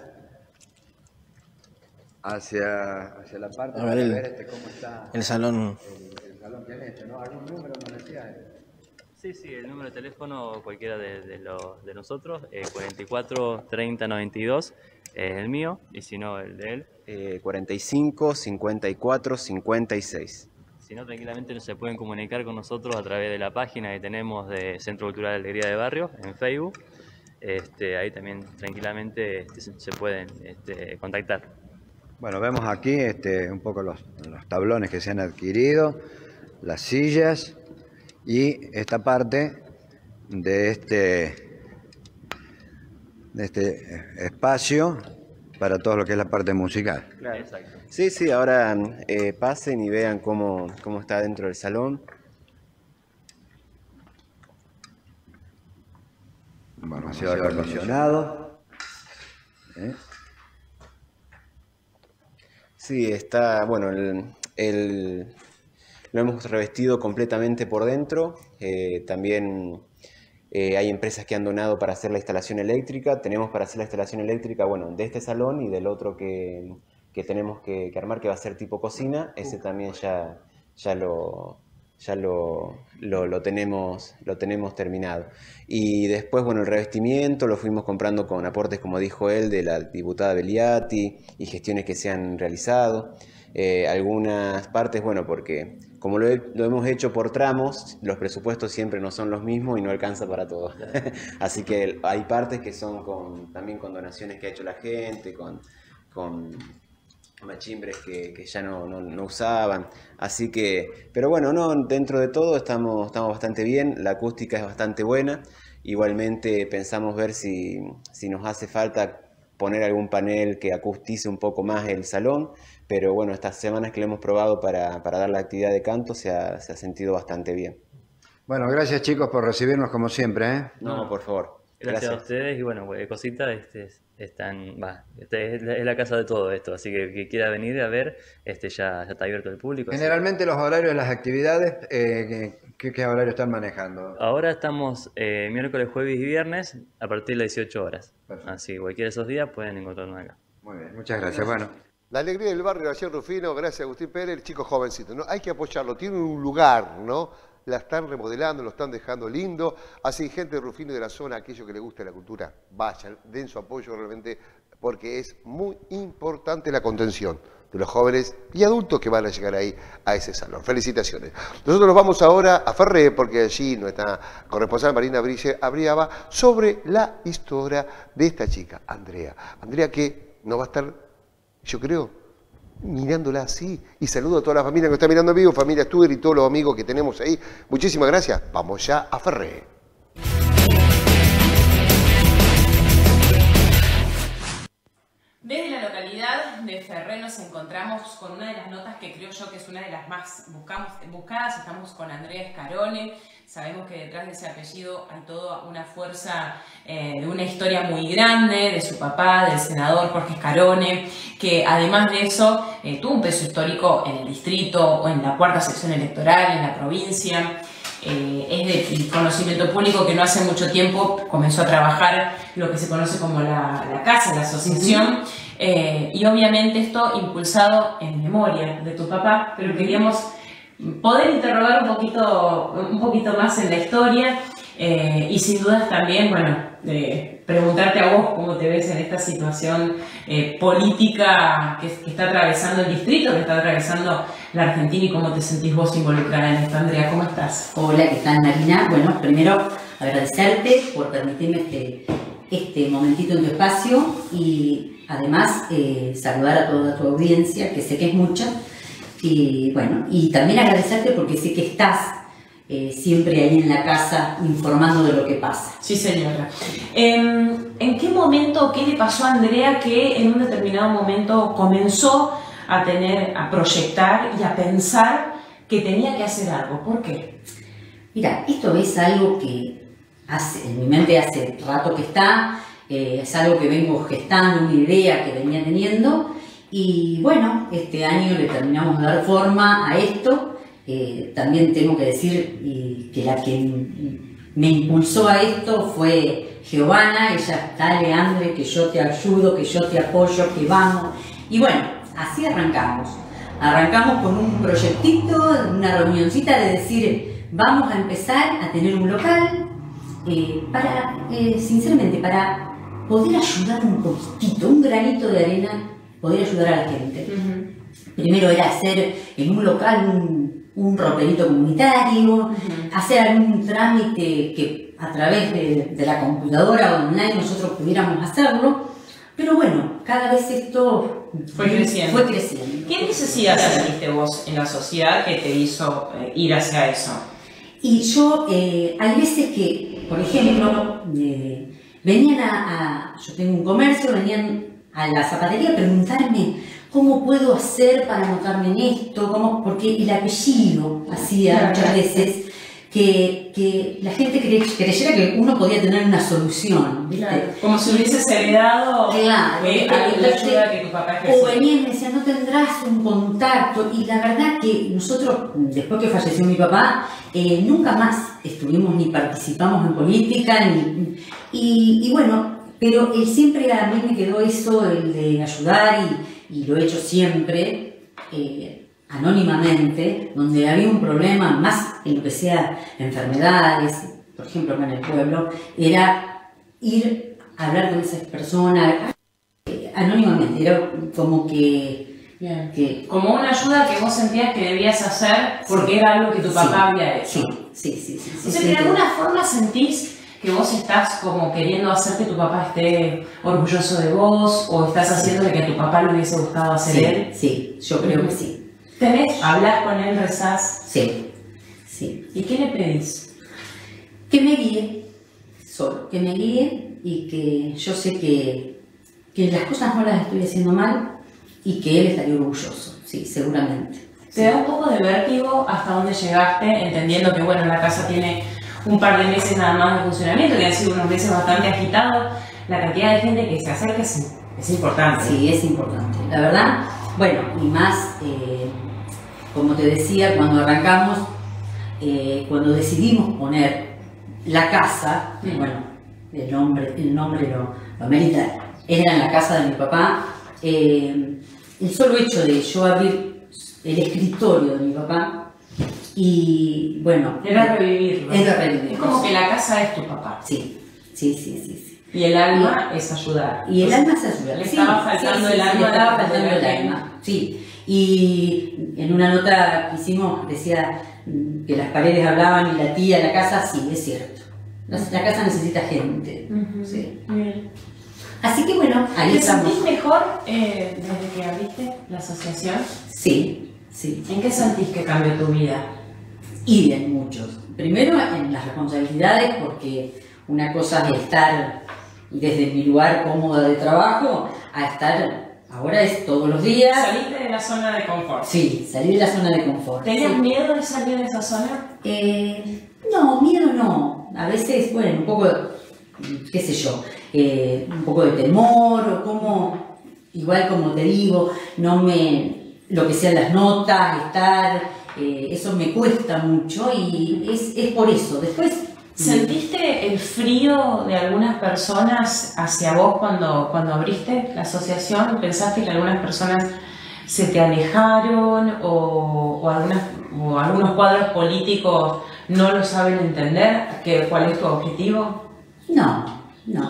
hacia la parte a ver, ver cómo está el salón. El salón que es ¿no? ¿Algún número nos decía? Sí, sí, el número de teléfono cualquiera de nosotros, 44 30 92 es el mío, y si no el de él. 45 54 56. Si no, tranquilamente se pueden comunicar con nosotros a través de la página que tenemos de Centro Cultural Alegría de Barrio en Facebook. Ahí también tranquilamente se pueden contactar. Bueno, vemos aquí un poco los tablones que se han adquirido, las sillas y esta parte de este espacio para todo lo que es la parte musical. Claro. Exacto. Sí, sí, ahora pasen y vean cómo está dentro del salón. Bueno, ha sido acondicionado. Sí, está, bueno, lo hemos revestido completamente por dentro. También hay empresas que han donado para hacer la instalación eléctrica. Tenemos para hacer la instalación eléctrica, bueno, de este salón y del otro que tenemos que armar, que va a ser tipo cocina. Ese también ya lo tenemos terminado. Y después, bueno, el revestimiento lo fuimos comprando con aportes, como dijo él, de la diputada Beliati y gestiones que se han realizado. Algunas partes, bueno, porque como lo hemos hecho por tramos, los presupuestos siempre no son los mismos y no alcanza para todo. Así que hay partes que son también con donaciones que ha hecho la gente, con machimbres que ya no usaban. Así que, pero bueno, no, dentro de todo estamos bastante bien, la acústica es bastante buena. Igualmente pensamos ver si nos hace falta poner algún panel que acustice un poco más el salón, pero bueno, estas semanas que lo hemos probado para dar la actividad de canto se ha sentido bastante bien. Bueno, gracias chicos por recibirnos como siempre. No, por favor. Gracias a ustedes y bueno, cosita, es la casa de todo esto, así que quiera venir a ver, ya está abierto al público. Generalmente los horarios de las actividades, ¿qué horario están manejando? Ahora estamos miércoles, jueves y viernes a partir de las 18 horas. Perfecto. Así que cualquiera de esos días pueden encontrarnos acá. Muy bien, muchas gracias. Bueno. La alegría del barrio de Ayer Rufino, gracias a Agustín Pérez, el chico jovencito, ¿no? Hay que apoyarlo, tiene un lugar, ¿no? La están remodelando, lo están dejando lindo. Así, gente de Rufino y de la zona, aquellos que les guste la cultura, vayan, den su apoyo realmente, porque es muy importante la contención. de los jóvenes y adultos que van a llegar ahí a ese salón. Felicitaciones. Nosotros nos vamos ahora a Ferré, porque allí nuestra corresponsal Marina Brille hablaba sobre la historia de esta chica, Andrea. Andrea que no va a estar, yo creo, mirándola así. Y saludo a toda la familia que está mirando en vivo, familia Studer y todos los amigos que tenemos ahí. Muchísimas gracias. Vamos ya a Ferré. Desde la localidad de Ferré nos encontramos con una de las notas que creo yo que es una de las más buscadas. Estamos con Andrea Scarone. Sabemos que detrás de ese apellido hay toda una fuerza de una historia muy grande, de su papá, del senador Jorge Scarone, que además de eso tuvo un peso histórico en el distrito o en la cuarta sección electoral, en la provincia. Es de conocimiento público que no hace mucho tiempo comenzó a trabajar lo que se conoce como la casa, la asociación, y obviamente esto impulsado en memoria de tu papá, pero queríamos poder interrogar un poquito más en la historia y sin dudas también, bueno, preguntarte a vos cómo te ves en esta situación política que está atravesando el distrito, que está atravesando la Argentina y cómo te sentís vos involucrada en esto. Andrea, ¿cómo estás? Hola, ¿qué tal, Marina? Bueno, primero agradecerte por permitirme este momentito en tu espacio y además saludar a toda tu audiencia, que sé que es mucha, y bueno, y también agradecerte porque sé que estás siempre ahí en la casa informando de lo que pasa. Sí, señora. ¿En qué momento, qué le pasó a Andrea que en un determinado momento comenzó a proyectar y a pensar que tenía que hacer algo? ¿Por qué? Mira, esto es algo que en mi mente hace rato que está, es algo que vengo gestando, una idea que venía teniendo, y bueno, este año le terminamos de dar forma a esto. También tengo que decir que la que me impulsó a esto fue Giovanna. Ella, dale, Andre, que yo te ayudo, que yo te apoyo, que vamos. Y bueno, así arrancamos. Arrancamos con un proyectito, una reunioncita de decir, vamos a empezar a tener un local sinceramente, para poder ayudar un poquitito, un granito de arena, poder ayudar a la gente. Primero era hacer en un local un roperito comunitario, hacer algún trámite que a través de la computadora o online nosotros pudiéramos hacerlo, pero bueno, cada vez esto fue creciendo. ¿Qué necesidades sentiste vos en la sociedad que te hizo ir hacia eso? Y yo, hay veces que, por ejemplo, venían yo tengo un comercio, venían a la zapatería a preguntarme ¿cómo puedo hacer para anotarme en esto? Porque el apellido hacía muchas veces que la gente creyera que uno podía tener una solución, ¿viste? Claro. Como si hubieses heredado la ayuda que tu papá ejerció. O venían y me decían, no tendrás un contacto. Y la verdad que nosotros, después que falleció mi papá, nunca más estuvimos ni participamos en política, y bueno, pero siempre a mí me quedó eso, el de ayudar, y lo he hecho siempre, anónimamente, donde había un problema, más en lo que sea enfermedades, por ejemplo acá en el pueblo, era ir a hablar con esas personas anónimamente, era como como una ayuda que vos sentías que debías hacer porque era algo que tu papá había hecho. Sí. O sea, que de alguna forma sentís que vos estás como queriendo hacer que tu papá esté orgulloso de vos, o estás haciendo de que a tu papá le hubiese gustado hacer él. Sí, yo creo que sí. ¿Hablas con él, rezás? Sí. ¿Y qué le pedís? Que me guíe, solo, que me guíe, y que yo sé que las cosas no las estoy haciendo mal y que él estaría orgulloso, sí, seguramente. ¿Te da un poco de vértigo hasta dónde llegaste, entendiendo que bueno, la casa tiene un par de meses nada más de funcionamiento, que han sido unos meses bastante agitados, la cantidad de gente que se acerca es importante? Sí, es importante, la verdad. Bueno, y más, como te decía, cuando arrancamos, cuando decidimos poner la casa, bueno, el nombre lo amerita, era en la casa de mi papá, el solo hecho de yo abrir el escritorio de mi papá, y bueno, era revivirlo. Es como que la casa es tu papá. Sí. Y el alma es ayudar. Y el alma es ayudar. Le estaba faltando el alma. Le estaba faltando el alma, sí. Y en una nota que hicimos decía que las paredes hablaban y latía la casa, sí, es cierto. La casa necesita gente. Sí. Bien. Así que bueno, ahí estamos. ¿Te sentís mejor desde que abriste la asociación? Sí, sí. ¿En qué sentís que cambió tu vida? Y en muchos. Primero en las responsabilidades, porque una cosa es estar desde mi lugar cómodo de trabajo a estar, ahora es todos los días. ¿Saliste de la zona de confort? Sí, salir de la zona de confort. ¿Tenías miedo de salir de esa zona? No, miedo no. A veces, bueno, un poco, qué sé yo, un poco de temor o como, igual como te digo, lo que sean las notas, eso me cuesta mucho y es por eso. Después, ¿sentiste el frío de algunas personas hacia vos cuando abriste la asociación? ¿Pensaste que algunas personas se te alejaron o algunos cuadros políticos no lo saben entender? ¿Cuál es tu objetivo? No.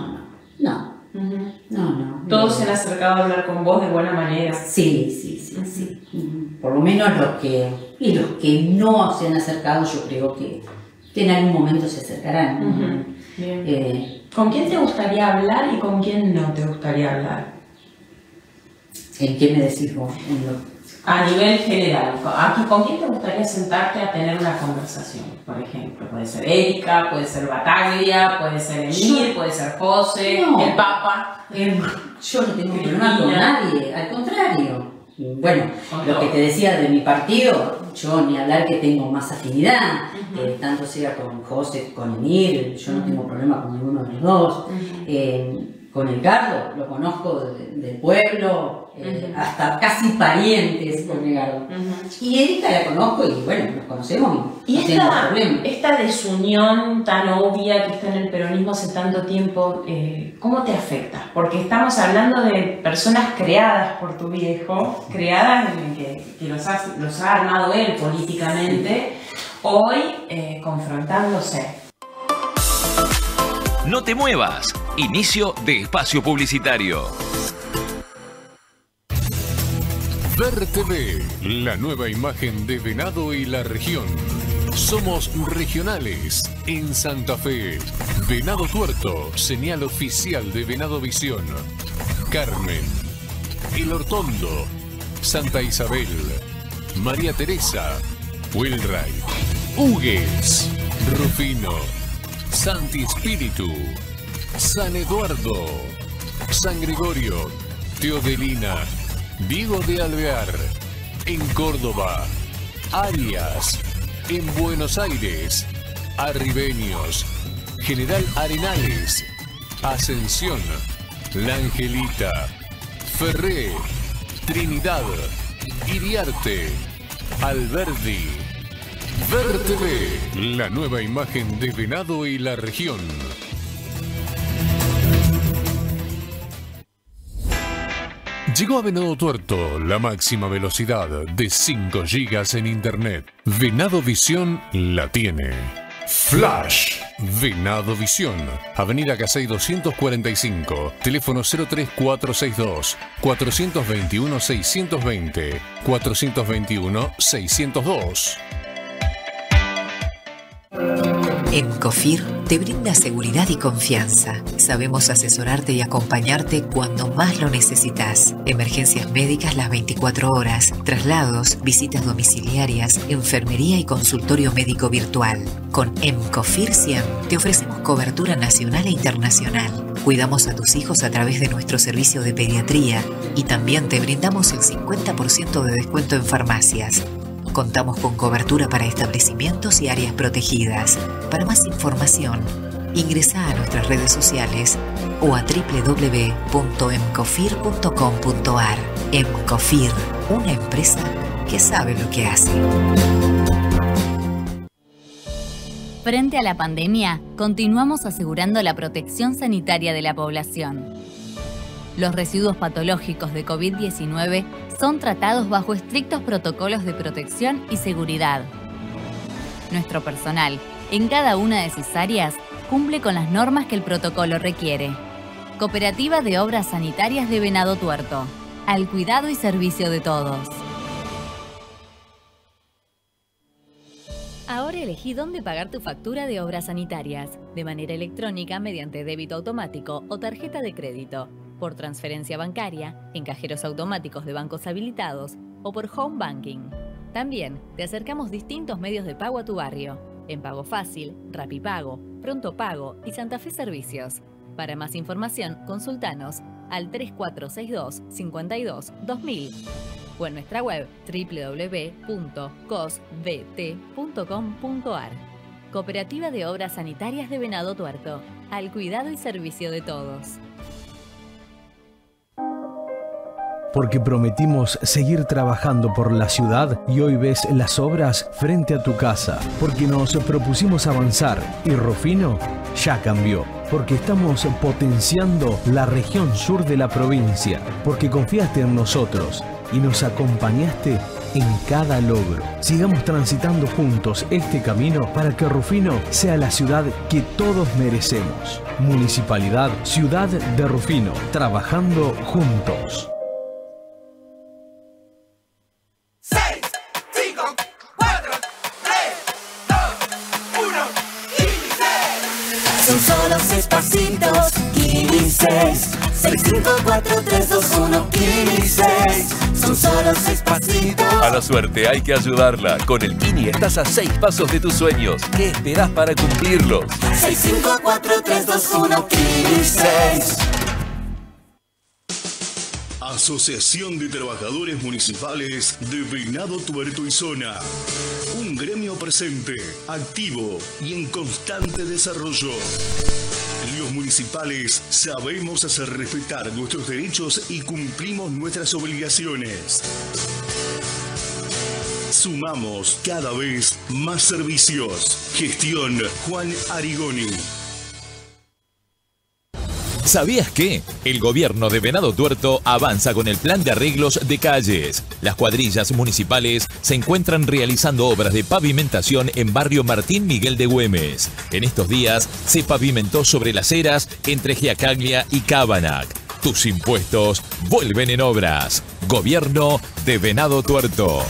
¿Todos se han acercado a hablar con vos de buena manera? Sí. Por lo menos los que no se han acercado, yo creo que en algún momento se acercarán. Bien. ¿Con quién te gustaría hablar y con quién no te gustaría hablar? ¿En qué me decís vos? A nivel general, ¿con quién te gustaría sentarte a tener una conversación? Por ejemplo, puede ser Erika, puede ser Bataglia, puede ser Emir, puede ser José, el Papa. Yo no tengo problema con nadie, al contrario. Bueno, lo que te decía de mi partido, yo ni hablar que tengo más afinidad, tanto sea con José, con Emir, yo no tengo problema con ninguno de los dos. Con Edgardo, lo conozco del pueblo, hasta casi parientes con Edgardo. Y Erika la conozco y bueno, nos conocemos y no tengo problema. Esta desunión tan obvia que está en el peronismo hace tanto tiempo, ¿cómo te afecta? Porque estamos hablando de personas creadas por tu viejo, creadas que los ha armado él políticamente, hoy confrontándose. No te muevas. Inicio de espacio publicitario. Ver TV, la nueva imagen de Venado y la región. Somos regionales en Santa Fe. Venado Tuerto, señal oficial de Venado Visión. Carmen, El Hortondo, Santa Isabel, María Teresa, Wilray, Hugues, Rufino, Santi Espíritu, San Eduardo, San Gregorio, Teodelina, Diego de Alvear, en Córdoba, Arias, en Buenos Aires, Arribeños, General Arenales, Ascensión, La Angelita, Ferré, Trinidad, Iriarte, Alberdi. Ver TV, la nueva imagen de Venado y la región. Llegó a Venado Tuerto la máxima velocidad de 5 GB en internet. Venado Visión la tiene. Flash. Venado Visión. Avenida Casey 245. Teléfono 03462 421 620 421 602. Emcofir te brinda seguridad y confianza. Sabemos asesorarte y acompañarte cuando más lo necesitas. Emergencias médicas las 24 horas, traslados, visitas domiciliarias, enfermería y consultorio médico virtual. Con Emcofir 100 te ofrecemos cobertura nacional e internacional. Cuidamos a tus hijos a través de nuestro servicio de pediatría y también te brindamos el 50% de descuento en farmacias. Contamos con cobertura para establecimientos y áreas protegidas. Para más información, ingresa a nuestras redes sociales o a www.emcofir.com.ar. Emcofir, una empresa que sabe lo que hace. Frente a la pandemia, continuamos asegurando la protección sanitaria de la población. Los residuos patológicos de COVID-19 son tratados bajo estrictos protocolos de protección y seguridad. Nuestro personal, en cada una de sus áreas, cumple con las normas que el protocolo requiere. Cooperativa de Obras Sanitarias de Venado Tuerto. Al cuidado y servicio de todos. Ahora elegí dónde pagar tu factura de obras sanitarias, de manera electrónica mediante débito automático o tarjeta de crédito, por transferencia bancaria, en cajeros automáticos de bancos habilitados o por home banking. También te acercamos distintos medios de pago a tu barrio, en Pago Fácil, Rapipago, Pronto Pago y Santa Fe Servicios. Para más información, consultanos al 3462 52 2000 o en nuestra web www.cosbt.com.ar. Cooperativa de Obras Sanitarias de Venado Tuerto, al cuidado y servicio de todos. Porque prometimos seguir trabajando por la ciudad y hoy ves las obras frente a tu casa. Porque nos propusimos avanzar y Rufino ya cambió. Porque estamos potenciando la región sur de la provincia. Porque confiaste en nosotros y nos acompañaste en cada logro. Sigamos transitando juntos este camino para que Rufino sea la ciudad que todos merecemos. Municipalidad Ciudad de Rufino, trabajando juntos. 6, 5, 4, 3, 2, 1, 15. Son solo 6 pasitos, 15. 6, 5, 4, 3, 2, 1, 15. Son solo 6 pasitos. A la suerte hay que ayudarla. Con el Kini estás a 6 pasos de tus sueños. ¿Qué esperás para cumplirlos? 6, 5, 4, 3, 2, 1, 15. Asociación de Trabajadores Municipales de Venado Tuerto y Zona. Un gremio presente, activo y en constante desarrollo. Los municipales sabemos hacer respetar nuestros derechos y cumplimos nuestras obligaciones. Sumamos cada vez más servicios. Gestión Juan Arigoni. ¿Sabías que? El gobierno de Venado Tuerto avanza con el plan de arreglos de calles. Las cuadrillas municipales se encuentran realizando obras de pavimentación en barrio Martín Miguel de Güemes. En estos días se pavimentó sobre las eras entre Giacaglia y Cabanac. Tus impuestos vuelven en obras. Gobierno de Venado Tuerto.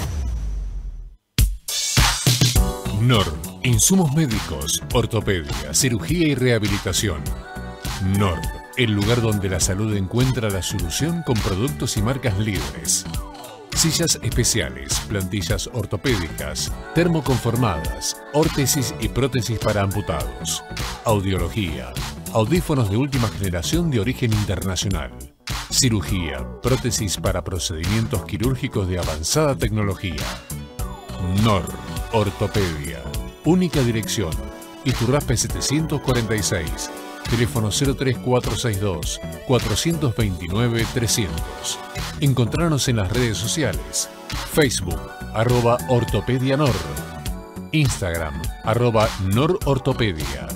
NOR. Insumos médicos, ortopedia, cirugía y rehabilitación. NOR. El lugar donde la salud encuentra la solución con productos y marcas libres. Sillas especiales, plantillas ortopédicas, termoconformadas, órtesis y prótesis para amputados. Audiología, audífonos de última generación de origen internacional. Cirugía, prótesis para procedimientos quirúrgicos de avanzada tecnología. NOR. Ortopedia. Única dirección. Iturraspe 746. Teléfono 03462 429 300. Encontranos en las redes sociales. Facebook, @ortopedianor. Instagram, @norortopedia.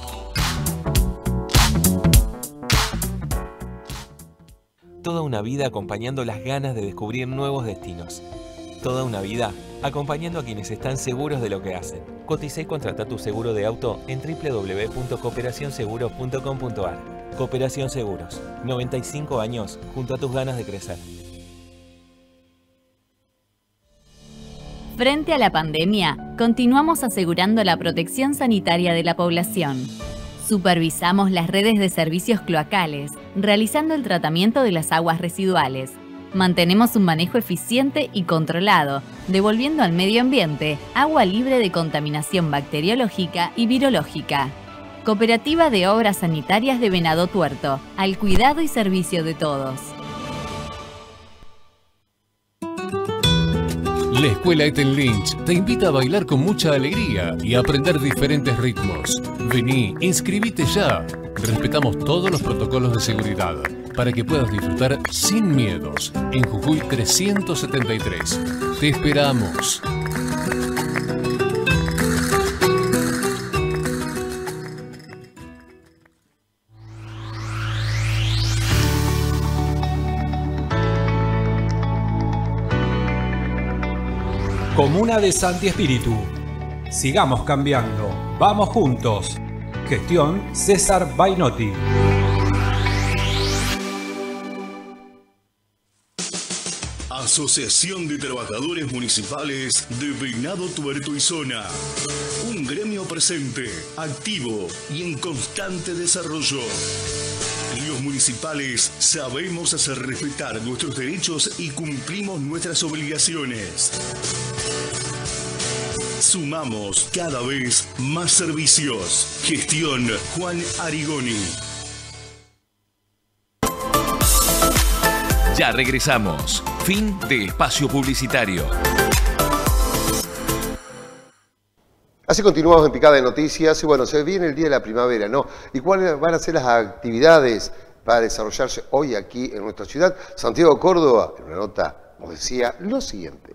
Toda una vida acompañando las ganas de descubrir nuevos destinos. Toda una vida acompañando a quienes están seguros de lo que hacen. Cotiza y contrata tu seguro de auto en www.cooperacionseguros.com.ar. Cooperación Seguros, 95 años junto a tus ganas de crecer. Frente a la pandemia, continuamos asegurando la protección sanitaria de la población. Supervisamos las redes de servicios cloacales, realizando el tratamiento de las aguas residuales. Mantenemos un manejo eficiente y controlado, devolviendo al medio ambiente agua libre de contaminación bacteriológica y virológica. Cooperativa de Obras Sanitarias de Venado Tuerto, al cuidado y servicio de todos. La Escuela Ethel Lynch te invita a bailar con mucha alegría y a aprender diferentes ritmos. Vení, inscribite ya. Respetamos todos los protocolos de seguridad para que puedas disfrutar sin miedos en Jujuy 373. Te esperamos. Comuna de Santi Espíritu. Sigamos cambiando. Vamos juntos. Gestión César Bainotti. Asociación de Trabajadores Municipales de Venado Tuerto y Zona. Un gremio presente, activo y en constante desarrollo. Los municipales sabemos hacer respetar nuestros derechos y cumplimos nuestras obligaciones. Sumamos cada vez más servicios. Gestión Juan Arigoni. Ya regresamos. Fin de espacio publicitario. Así continuamos en Picada de Noticias y bueno, se viene el Día de la Primavera, ¿no? ¿Y cuáles van a ser las actividades para desarrollarse hoy aquí en nuestra ciudad? Santiago Córdoba, en una nota, nos decía lo siguiente.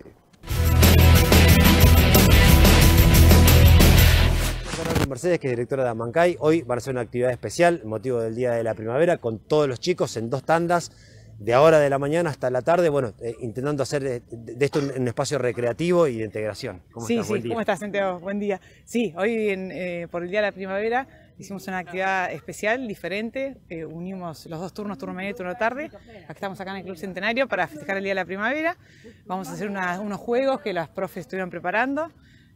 Mercedes, que es directora de Amancay, hoy van a hacer una actividad especial, motivo del Día de la Primavera, con todos los chicos en 2 tandas, de ahora de la mañana hasta la tarde, bueno, intentando hacer de esto un espacio recreativo y de integración. ¿Cómo estás? Buen día. ¿Cómo estás, Santiago? Buen día. Sí, hoy por el Día de la Primavera hicimos una actividad especial, diferente, unimos los 2 turnos, turno medio y turno tarde. Aquí estamos acá en el Club Centenario para festejar el Día de la Primavera. Vamos a hacer unos juegos que las profes estuvieron preparando,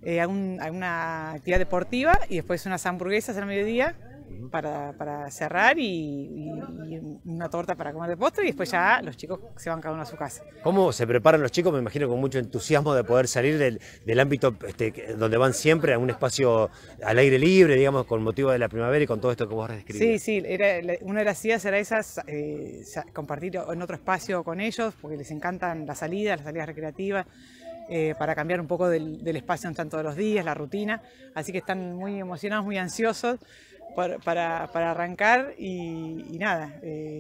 alguna actividad deportiva y después unas hamburguesas al mediodía para cerrar y una torta para comer de postre y después ya los chicos se van cada uno a su casa. ¿Cómo se preparan los chicos? Me imagino con mucho entusiasmo de poder salir del ámbito donde van siempre a un espacio al aire libre, digamos, con motivo de la primavera y con todo esto que vos describís. Sí, una de las ideas era esas, compartir en otro espacio con ellos, porque les encantan las salidas recreativas. Para cambiar un poco del espacio donde están todos los días, la rutina, así que están muy emocionados, muy ansiosos para arrancar y nada,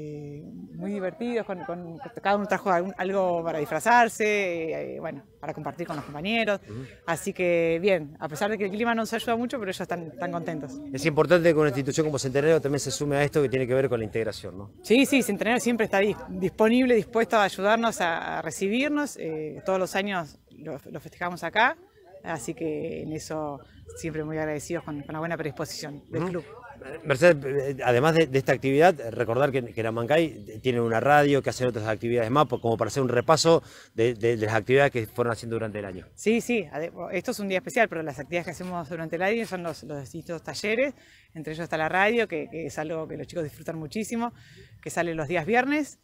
muy divertidos, cada uno trajo algo para disfrazarse, bueno, para compartir con los compañeros, así que bien, a pesar de que el clima no nos ayuda mucho, pero ellos están contentos. Es importante que una institución como Centenario también se sume a esto que tiene que ver con la integración, ¿no? Sí, Centenario siempre está disponible, dispuesto a ayudarnos, a recibirnos, todos los años lo festejamos acá, así que en eso siempre muy agradecidos con la buena predisposición del club. Mercedes, además de esta actividad, recordar que en Amancay tienen una radio, que hacen otras actividades más, como para hacer un repaso de las actividades que fueron haciendo durante el año. Sí, esto es un día especial, pero las actividades que hacemos durante el año son los distintos talleres, entre ellos está la radio, que es algo que los chicos disfrutan muchísimo, que sale los días viernes.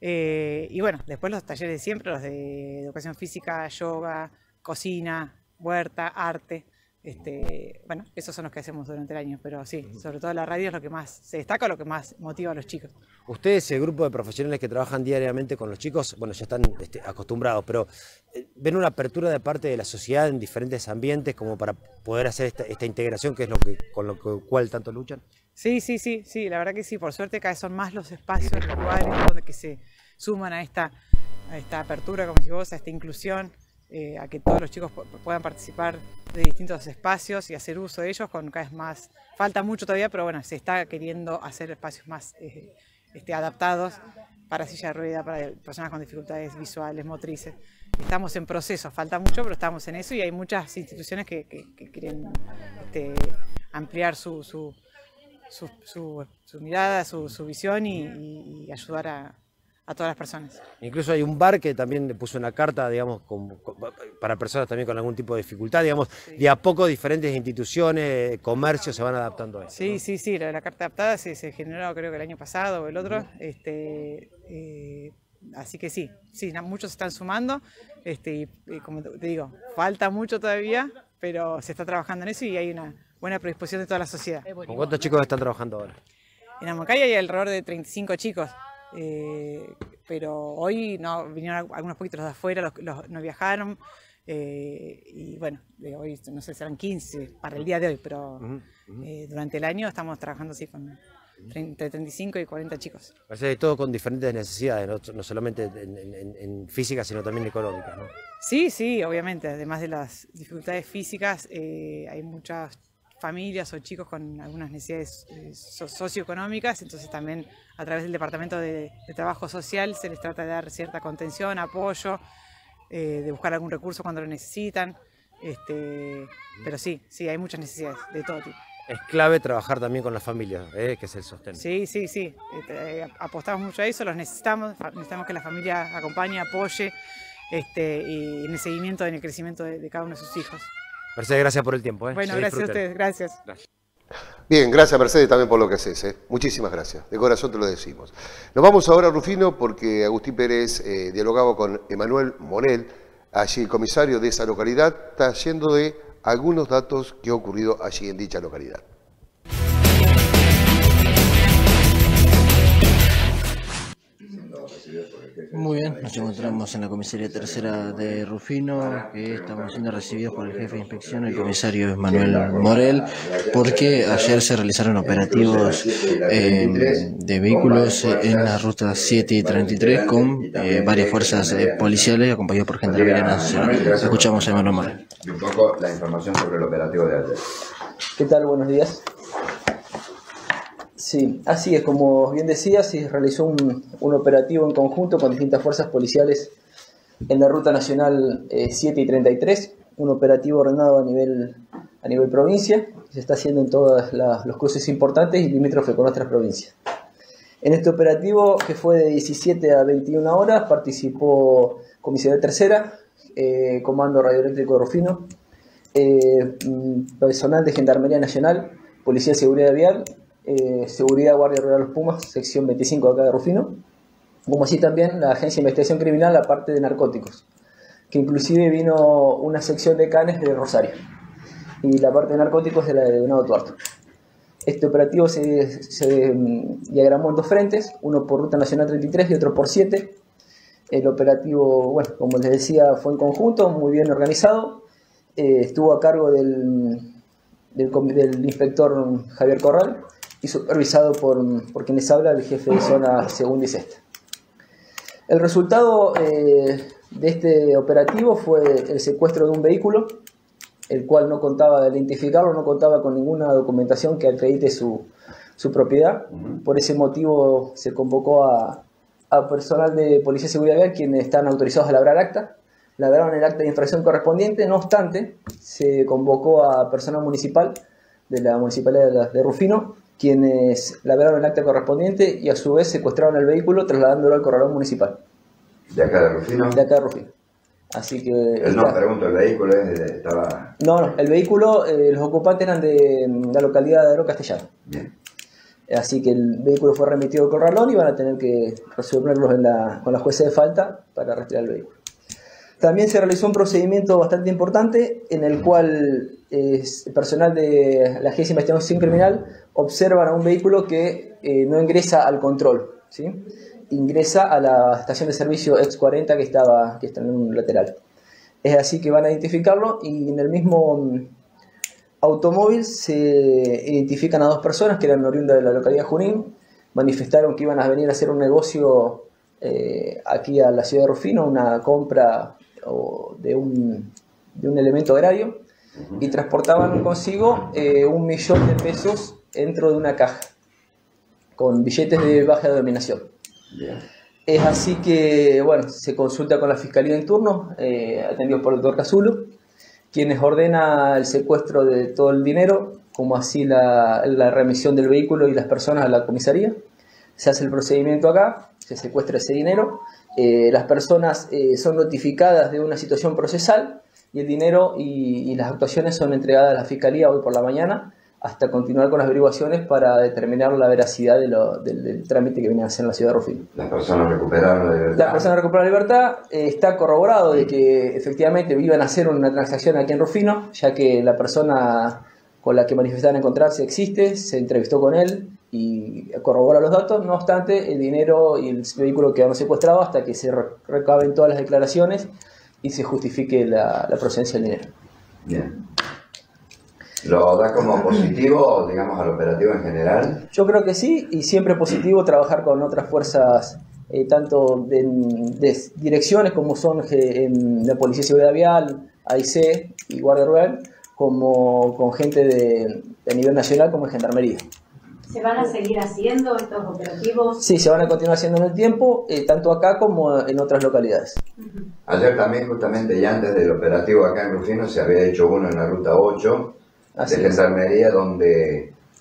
Y bueno, después los talleres de siempre, los de educación física, yoga, cocina, huerta, arte. Bueno, esos son los que hacemos durante el año, pero sí, sobre todo la radio es lo que más se destaca, lo que más motiva a los chicos. Ustedes, el grupo de profesionales que trabajan diariamente con los chicos, bueno, ya están acostumbrados, pero ¿ven una apertura de parte de la sociedad en diferentes ambientes como para poder hacer esta integración, que es con lo cual tanto luchan? Sí, la verdad que sí, por suerte cada vez son más los espacios, los lugares donde que se suman a esta apertura, como decís vos, a esta inclusión, a que todos los chicos puedan participar de distintos espacios y hacer uso de ellos con cada vez más. Falta mucho todavía, pero bueno, se está queriendo hacer espacios más adaptados para silla de rueda, para personas con dificultades visuales, motrices. Estamos en proceso, falta mucho, pero estamos en eso y hay muchas instituciones que quieren ampliar su mirada, su visión y ayudar a todas las personas. Incluso hay un bar que también puso una carta, digamos, para personas también con algún tipo de dificultad, digamos, sí. De a poco diferentes instituciones, comercios se van adaptando a eso. Sí, ¿no? Sí, lo de la carta adaptada se generó creo que el año pasado o el otro, así que sí, muchos se están sumando, y como te digo, falta mucho todavía, pero se está trabajando en eso y hay una buena predisposición de toda la sociedad. ¿Con cuántos chicos están trabajando ahora? En Amancay hay alrededor de 35 chicos. Pero hoy no vinieron algunos poquitos los de afuera, no viajaron y bueno, hoy no sé, serán 15 para el día de hoy, pero durante el año estamos trabajando así con entre 35 y 40 chicos. O sea, todo con diferentes necesidades, no solamente en físicas, sino también económicas, ¿no? Sí, obviamente, además de las dificultades físicas, hay muchas familias o chicos con algunas necesidades socioeconómicas, entonces también a través del Departamento de Trabajo Social se les trata de dar cierta contención, apoyo, de buscar algún recurso cuando lo necesitan, pero sí, hay muchas necesidades de todo tipo. Es clave trabajar también con las familias, que es el sostén. Sí, apostamos mucho a eso, necesitamos que la familia acompañe, apoye, y en el seguimiento, en el crecimiento de cada uno de sus hijos. Mercedes, gracias por el tiempo. Bueno, gracias a ustedes, gracias. Bien, gracias Mercedes también por lo que haces. Muchísimas gracias, de corazón te lo decimos. Nos vamos ahora, Rufino, porque Agustín Pérez dialogaba con Emanuel Monel, allí el comisario de esa localidad, trayendo de algunos datos que ha ocurrido allí en dicha localidad. Muy bien, nos encontramos en la comisaría tercera de Rufino, que estamos siendo recibidos por el jefe de inspección, el comisario Emanuel Morel, porque ayer se realizaron operativos de vehículos en la ruta 7 y 33 con varias fuerzas policiales acompañados por Gendarmería Nacional. Escuchamos a Emanuel Morel. Y un poco la información sobre el operativo de ayer. ¿Qué tal? Buenos días. Sí, así es, como bien decía, se realizó un operativo en conjunto con distintas fuerzas policiales en la Ruta Nacional 7 y 33, un operativo ordenado a nivel provincia, que se está haciendo en todos los cruces importantes y limítrofes con otras provincias. En este operativo, que fue de 17 a 21 horas, participó Comisaría Tercera, Comando Radioeléctrico de Rufino, personal de Gendarmería Nacional, Policía de Seguridad Vial, Seguridad Guardia Rural Los Pumas, sección 25 acá de Rufino, como así también la Agencia de Investigación Criminal, la parte de narcóticos, que inclusive vino una sección de canes de Rosario, y la parte de narcóticos de la de Venado Tuerto. Este operativo se diagramó en dos frentes, uno por Ruta Nacional 33 y otro por 7. El operativo, bueno, como les decía, fue en conjunto, muy bien organizado, estuvo a cargo del inspector Javier Corral, y supervisado por quien les habla, el jefe de zona segunda y sexta. El resultado de este operativo fue el secuestro de un vehículo, el cual no contaba de identificarlo, no contaba con ninguna documentación que acredite su propiedad. Por ese motivo se convocó a personal de Policía de Seguridad Vial, quienes están autorizados a labrar acta. Labraron el acta de infracción correspondiente, no obstante, se convocó a personal municipal de la Municipalidad de Rufino, quienes labraron el acta correspondiente y a su vez secuestraron el vehículo trasladándolo al corralón municipal. ¿De acá de Rufino? De acá de Rufino. Así que... No, pregunto, ¿el vehículo estaba...? No, el vehículo, los ocupantes eran de la localidad de Aro Castellano. Bien. Así que el vehículo fue remitido al corralón y van a tener que resolverlos con la jueza de falta para retirar el vehículo. También se realizó un procedimiento bastante importante en el cual el personal de la Agencia de Investigación Criminal observan a un vehículo que no ingresa al control, ¿sí? Ingresa a la estación de servicio X40 que está en un lateral. Es así que van a identificarlo y en el mismo automóvil se identifican a dos personas que eran oriundas de la localidad de Junín, manifestaron que iban a venir a hacer un negocio aquí a la ciudad de Rufino, una compra de un elemento agrario, y transportaban consigo 1.000.000 de pesos dentro de una caja con billetes de baja denominación. Es así que, bueno, se consulta con la Fiscalía en turno, atendido por el doctor Casulo, quienes ordena el secuestro de todo el dinero, como así la remisión del vehículo y las personas a la comisaría. Se hace el procedimiento acá, se secuestra ese dinero, las personas son notificadas de una situación procesal y el dinero y las actuaciones son entregadas a la Fiscalía hoy por la mañana hasta continuar con las averiguaciones para determinar la veracidad del trámite que viene a hacer en la ciudad de Rufino. ¿Las personas recuperaron la libertad? Las personas recuperaron la libertad. Está corroborado de que efectivamente iban a hacer una transacción aquí en Rufino, ya que la persona con la que manifestaban encontrarse existe, se entrevistó con él y corrobora los datos. No obstante, el dinero y el vehículo quedaron secuestrados hasta que se recaben todas las declaraciones y se justifique la procedencia del dinero. Bien. ¿Lo da como positivo, digamos, al operativo en general? Yo creo que sí, y siempre positivo trabajar con otras fuerzas, tanto de direcciones como son en la Policía de Seguridad Vial, AIC y Guardia Rural, como con gente de nivel nacional como en Gendarmería. ¿Se van a seguir haciendo estos operativos? Sí, se van a continuar haciendo en el tiempo, tanto acá como en otras localidades. Ayer también, justamente, y antes del operativo acá en Rufino, se había hecho uno en la Ruta 8 de Gendarmería, donde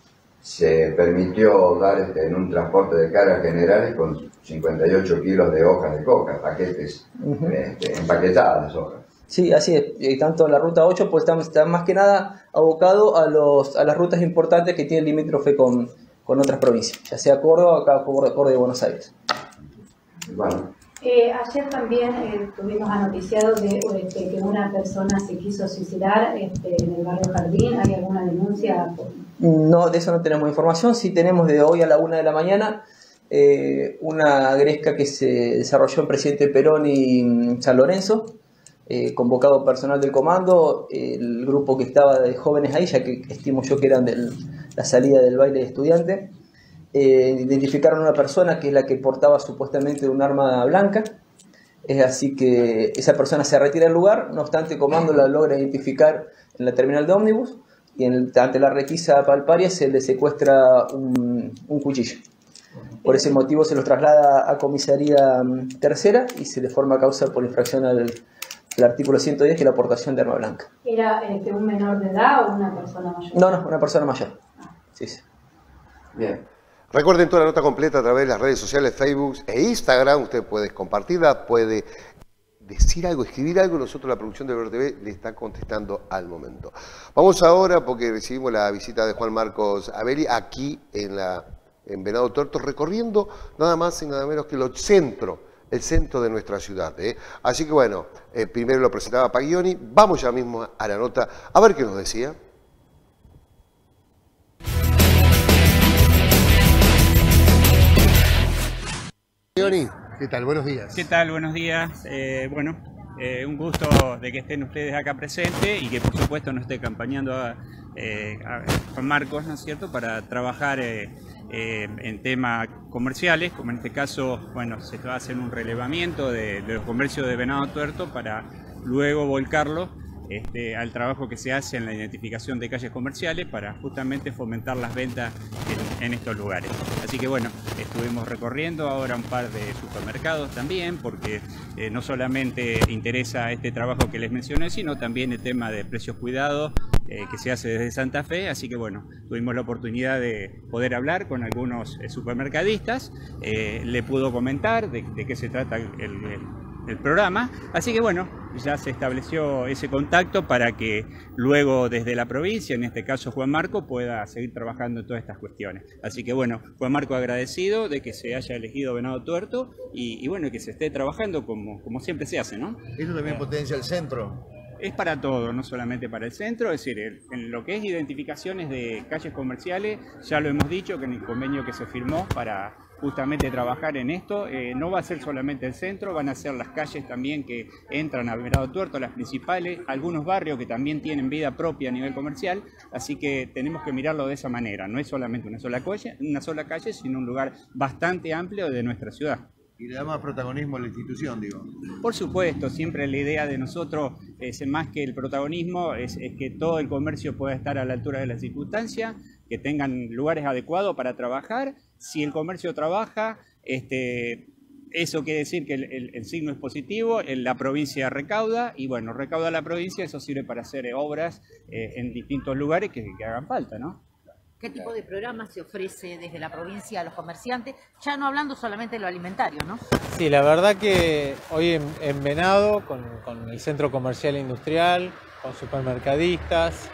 se permitió dar en un transporte de cargas generales con 58 kilos de hojas de coca, paquetes, empaquetadas las hojas. Sí, así es. Y tanto la ruta 8 pues está más que nada abocado a las rutas importantes que tiene limítrofe con otras provincias, ya sea Córdoba, acá Córdoba y Buenos Aires. Bueno. Ayer también tuvimos anoticiado de que una persona se quiso suicidar en el barrio Jardín. ¿Hay alguna denuncia? No, de eso no tenemos información. Sí tenemos de hoy a la 1 de la mañana una gresca que se desarrolló en Presidente Perón y San Lorenzo, convocado personal del comando, el grupo que estaba de jóvenes ahí, ya que estimo yo que eran de la salida del baile de estudiante. Identificaron a una persona que es la que portaba supuestamente un arma blanca, así que esa persona se retira del lugar. No obstante, comando la logra identificar en la terminal de ómnibus y ante la requisa palparia se le secuestra un cuchillo. Por ese motivo se los traslada a comisaría tercera y se le forma causa por infracción al artículo 110, que es la portación de arma blanca. ¿Era un menor de edad o una persona mayor? No, una persona mayor. Sí. Bien. Recuerden toda la nota completa a través de las redes sociales, Facebook e Instagram. Usted puede compartirla, puede decir algo, escribir algo. Nosotros, la producción de TV, le está contestando al momento. Vamos ahora, porque recibimos la visita de Juan Marcos Abeli aquí en Venado Tuerto, recorriendo nada más y nada menos que el centro de nuestra ciudad. Así que bueno, primero lo presentaba Paglioni. Vamos ya mismo a la nota a ver qué nos decía. ¿Qué tal? Buenos días. ¿Qué tal? Buenos días. Un gusto de que estén ustedes acá presentes y que por supuesto nos esté acompañando a Juan Marcos, ¿no es cierto?, para trabajar en temas comerciales, como en este caso, bueno, se va a hacer un relevamiento de los comercios de Venado Tuerto para luego volcarlo al trabajo que se hace en la identificación de calles comerciales para justamente fomentar las ventas en estos lugares. Así que bueno, estuvimos recorriendo ahora un par de supermercados también, porque no solamente interesa este trabajo que les mencioné, sino también el tema de precios cuidados que se hace desde Santa Fe. Así que bueno, tuvimos la oportunidad de poder hablar con algunos supermercadistas, le pudo comentar de qué se trata el programa, así que bueno, ya se estableció ese contacto para que luego desde la provincia, en este caso Juan Marco, pueda seguir trabajando en todas estas cuestiones. Así que bueno, Juan Marco agradecido de que se haya elegido Venado Tuerto y bueno, que se esté trabajando como siempre se hace, ¿no? ¿Eso también potencia el centro? Es para todo, no solamente para el centro, es decir, en lo que es identificaciones de calles comerciales, ya lo hemos dicho que en el convenio que se firmó para justamente trabajar en esto, no va a ser solamente el centro, van a ser las calles también que entran a Venado Tuerto, las principales, algunos barrios que también tienen vida propia a nivel comercial, así que tenemos que mirarlo de esa manera, no es solamente una sola calle, sino un lugar bastante amplio de nuestra ciudad. Y le da más protagonismo a la institución, digo. Por supuesto, siempre la idea de nosotros es más que el protagonismo, es que todo el comercio pueda estar a la altura de las circunstancias, que tengan lugares adecuados para trabajar. Si el comercio trabaja, eso quiere decir que el signo es positivo, la provincia recauda, y bueno, recauda la provincia, eso sirve para hacer obras en distintos lugares que hagan falta, ¿no? ¿Qué tipo de programas se ofrece desde la provincia a los comerciantes? Ya no hablando solamente de lo alimentario, ¿no? Sí, la verdad que hoy en Venado, con el Centro Comercial e Industrial, con supermercadistas,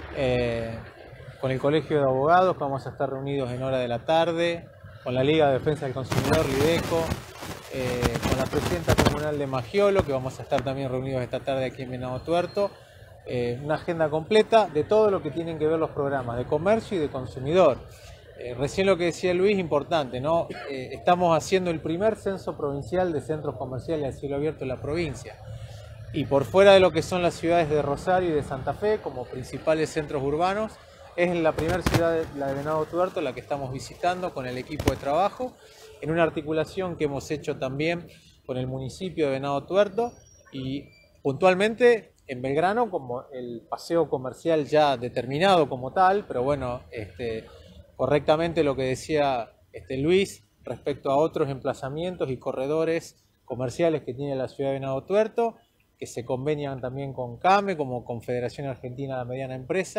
con el Colegio de Abogados, que vamos a estar reunidos en hora de la tarde, con la Liga de Defensa del Consumidor, Lideco, con la Presidenta Comunal de Magiolo, que vamos a estar también reunidos esta tarde aquí en Venado Tuerto. Una agenda completa de todo lo que tienen que ver los programas de comercio y de consumidor. Recién lo que decía Luis, importante, ¿no? Estamos haciendo el primer censo provincial de centros comerciales a cielo abierto en la provincia. Y por fuera de lo que son las ciudades de Rosario y de Santa Fe, como principales centros urbanos, es la primera ciudad, la de Venado Tuerto, la que estamos visitando con el equipo de trabajo, en una articulación que hemos hecho también con el municipio de Venado Tuerto y puntualmente en Belgrano, como el paseo comercial ya determinado como tal, pero bueno, correctamente lo que decía Luis respecto a otros emplazamientos y corredores comerciales que tiene la ciudad de Venado Tuerto, que se convenian también con CAME, como Confederación Argentina de la Mediana Empresa,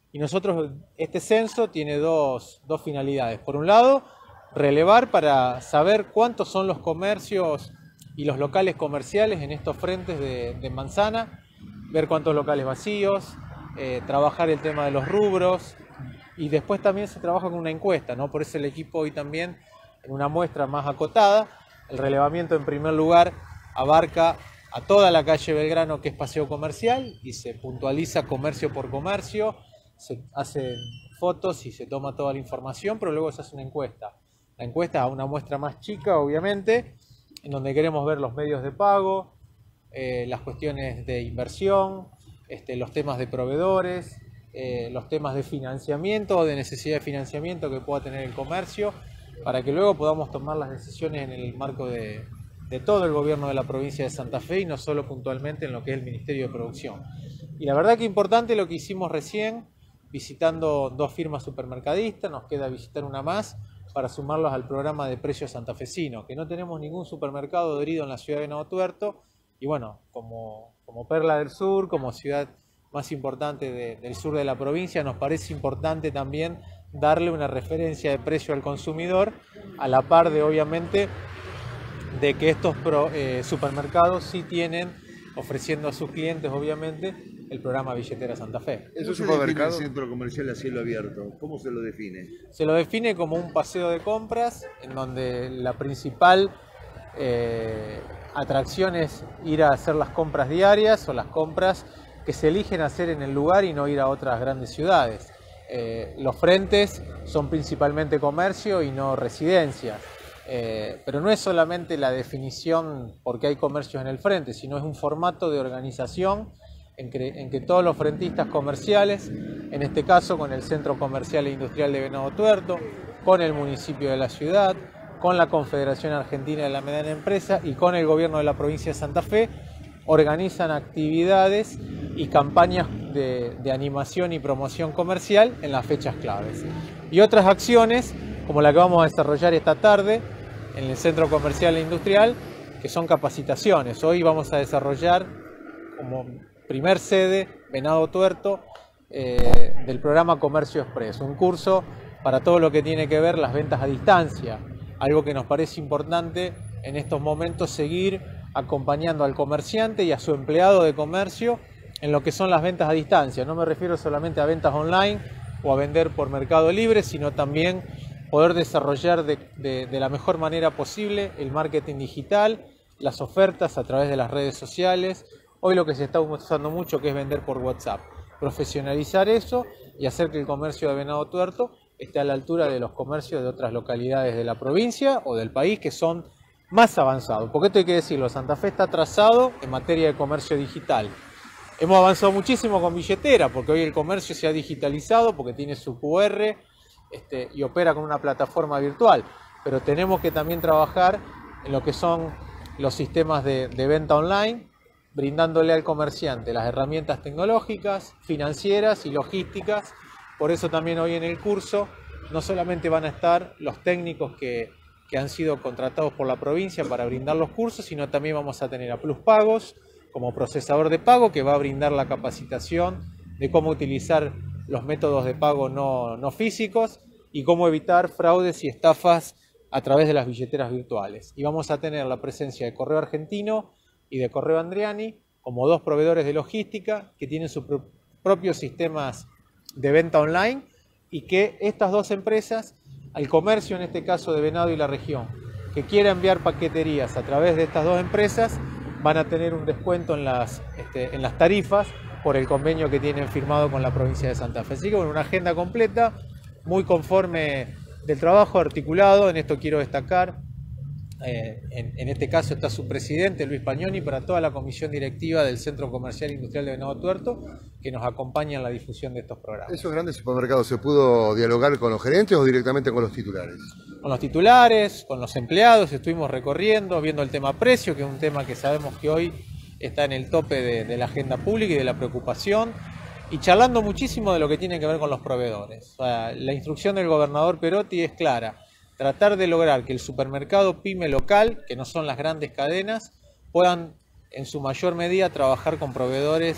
Y nosotros, este censo tiene dos finalidades. Por un lado, relevar para saber cuántos son los comercios y los locales comerciales en estos frentes de manzana, ver cuántos locales vacíos, trabajar el tema de los rubros, y después también se trabaja con una encuesta, ¿no? Por eso el equipo hoy también, en una muestra más acotada, el relevamiento en primer lugar abarca a toda la calle Belgrano, que es paseo comercial, y se puntualiza comercio por comercio, se hacen fotos y se toma toda la información, pero luego se hace una encuesta. La encuesta es a una muestra más chica, obviamente, en donde queremos ver los medios de pago, las cuestiones de inversión, los temas de proveedores, los temas de financiamiento o de necesidad de financiamiento que pueda tener el comercio, para que luego podamos tomar las decisiones en el marco de todo el gobierno de la provincia de Santa Fe y no solo puntualmente en lo que es el Ministerio de Producción. Y la verdad que importante lo que hicimos recién, visitando 2 firmas supermercadistas, nos queda visitar una más para sumarlos al programa de precios santafesino, que no tenemos ningún supermercado adherido en la ciudad de Venado Tuerto, y bueno, como Perla del Sur, como ciudad más importante del sur de la provincia, nos parece importante también darle una referencia de precio al consumidor, a la par de, obviamente, de que estos supermercados sí tienen, ofreciendo a sus clientes, obviamente, el programa Billetera Santa Fe. ¿Es un supermercado? ¿El centro comercial a cielo abierto? ¿Cómo se lo define? Se lo define como un paseo de compras, en donde la principal atracción es ir a hacer las compras diarias o las compras que se eligen hacer en el lugar y no ir a otras grandes ciudades. Los frentes son principalmente comercio y no residencias. Pero no es solamente la definición porque hay comercios en el frente, sino es un formato de organización en que todos los frentistas comerciales, en este caso con el Centro Comercial e Industrial de Venado Tuerto, con el municipio de la ciudad, con la Confederación Argentina de la Mediana Empresa y con el gobierno de la provincia de Santa Fe, organizan actividades y campañas de animación y promoción comercial en las fechas claves. Y otras acciones, como la que vamos a desarrollar esta tarde en el Centro Comercial e Industrial, que son capacitaciones. Hoy vamos a desarrollar como primer sede Venado Tuerto del programa Comercio Express, un curso para todo lo que tiene que ver las ventas a distancia, algo que nos parece importante en estos momentos, seguir acompañando al comerciante y a su empleado de comercio en lo que son las ventas a distancia. No me refiero solamente a ventas online o a vender por Mercado Libre, sino también poder desarrollar de la mejor manera posible el marketing digital, las ofertas a través de las redes sociales. Hoy lo que se está usando mucho, que es vender por WhatsApp. Profesionalizar eso y hacer que el comercio de Venado Tuerto esté a la altura de los comercios de otras localidades de la provincia o del país que son más avanzados. Porque esto hay que decirlo, Santa Fe está atrasado en materia de comercio digital. Hemos avanzado muchísimo con billetera, porque hoy el comercio se ha digitalizado, porque tiene su QR y opera con una plataforma virtual. Pero tenemos que también trabajar en lo que son los sistemas de venta online, brindándole al comerciante las herramientas tecnológicas, financieras y logísticas. Por eso también hoy en el curso no solamente van a estar los técnicos que han sido contratados por la provincia para brindar los cursos, sino también vamos a tener a Plus Pagos como procesador de pago, que va a brindar la capacitación de cómo utilizar los métodos de pago no físicos y cómo evitar fraudes y estafas a través de las billeteras virtuales. Y vamos a tener la presencia de Correo Argentino y de Correo Andriani como 2 proveedores de logística que tienen sus propios sistemas de venta online, y que estas 2 empresas, al comercio en este caso de Venado y la región, que quiera enviar paqueterías a través de estas 2 empresas, van a tener un descuento en las tarifas por el convenio que tienen firmado con la provincia de Santa Fe. Así que bueno, una agenda completa, muy conforme del trabajo articulado. En esto quiero destacar, en este caso está su presidente Luis Pagnoni, para toda la comisión directiva del Centro Comercial e Industrial de Venado Tuerto, que nos acompaña en la difusión de estos programas. ¿Esos grandes supermercados se pudo dialogar con los gerentes o directamente con los titulares? Con los titulares, con los empleados, estuvimos recorriendo, viendo el tema precio, que es un tema que sabemos que hoy está en el tope de la agenda pública y de la preocupación, y charlando muchísimo de lo que tiene que ver con los proveedores. O sea, la instrucción del gobernador Perotti es clara: tratar de lograr que el supermercado pyme local, que no son las grandes cadenas, puedan en su mayor medida trabajar con proveedores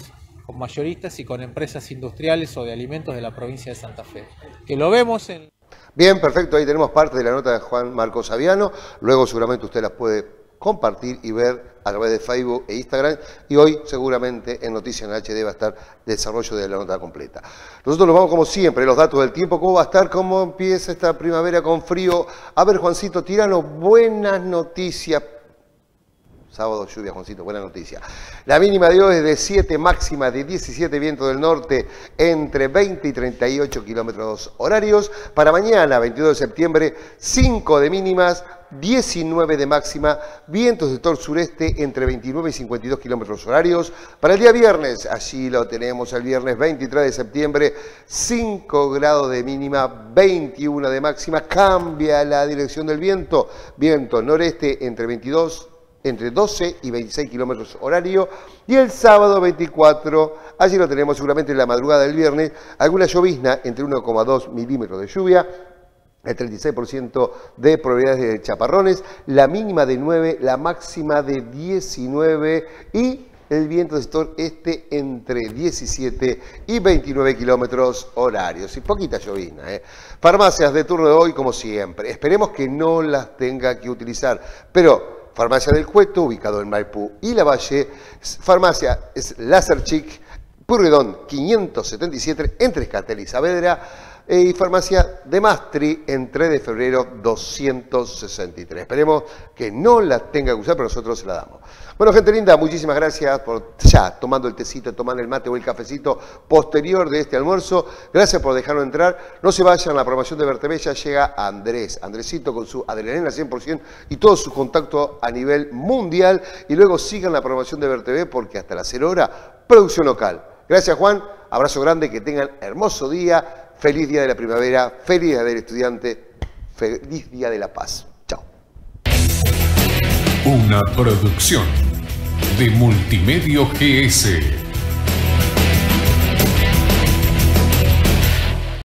con mayoristas y con empresas industriales o de alimentos de la provincia de Santa Fe. Que lo vemos en... Bien, perfecto, ahí tenemos parte de la nota de Juan Marcos Aviano, luego seguramente usted las puede compartir y ver a través de Facebook e Instagram, y hoy seguramente en Noticias en HD va a estar el desarrollo de la nota completa. Nosotros nos vamos como siempre, los datos del tiempo, cómo va a estar, cómo empieza esta primavera con frío. A ver, Juancito, tiranos buenas noticias. Sábado lluvia, Juancito, buena noticia. La mínima de hoy es de 7, máxima de 17, viento del norte entre 20 y 38 kilómetros horarios. Para mañana, 22 de septiembre, 5 de mínimas, 19 de máxima, vientos de sector sureste entre 29 y 52 kilómetros horarios. Para el día viernes, allí lo tenemos el viernes 23 de septiembre, 5 grados de mínima, 21 de máxima. Cambia la dirección del viento, viento noreste entre 12 y 26 kilómetros horario. Y el sábado 24, allí lo tenemos seguramente en la madrugada del viernes, alguna llovizna entre 1,2 milímetros de lluvia, el 36% de probabilidades de chaparrones, la mínima de 9, la máxima de 19 y el viento de sector este entre 17 y 29 kilómetros horarios. Y poquita llovizna, Farmacias de turno de hoy, como siempre. Esperemos que no las tenga que utilizar, pero Farmacia del Cueto, ubicado en Maipú y Lavalle. Farmacia es Laserchic, Purredón 577, entre Escatel y Saavedra. Y Farmacia de Mastri en 3 de febrero 263. Esperemos que no la tenga que usar, pero nosotros se la damos. Bueno, gente linda, muchísimas gracias por ya tomando el tecito, tomando el mate o el cafecito posterior de este almuerzo. Gracias por dejarnos entrar. No se vayan, la programación de VerTV ya llega a Andresito con su adrenalina 100% y todo su contacto a nivel mundial. Y luego sigan la programación de VerTV porque hasta las 0 horas, producción local. Gracias, Juan. Abrazo grande, que tengan hermoso día. Feliz Día de la Primavera, feliz Día del Estudiante, feliz Día de la Paz. Chao. Una producción de Multimedio GS.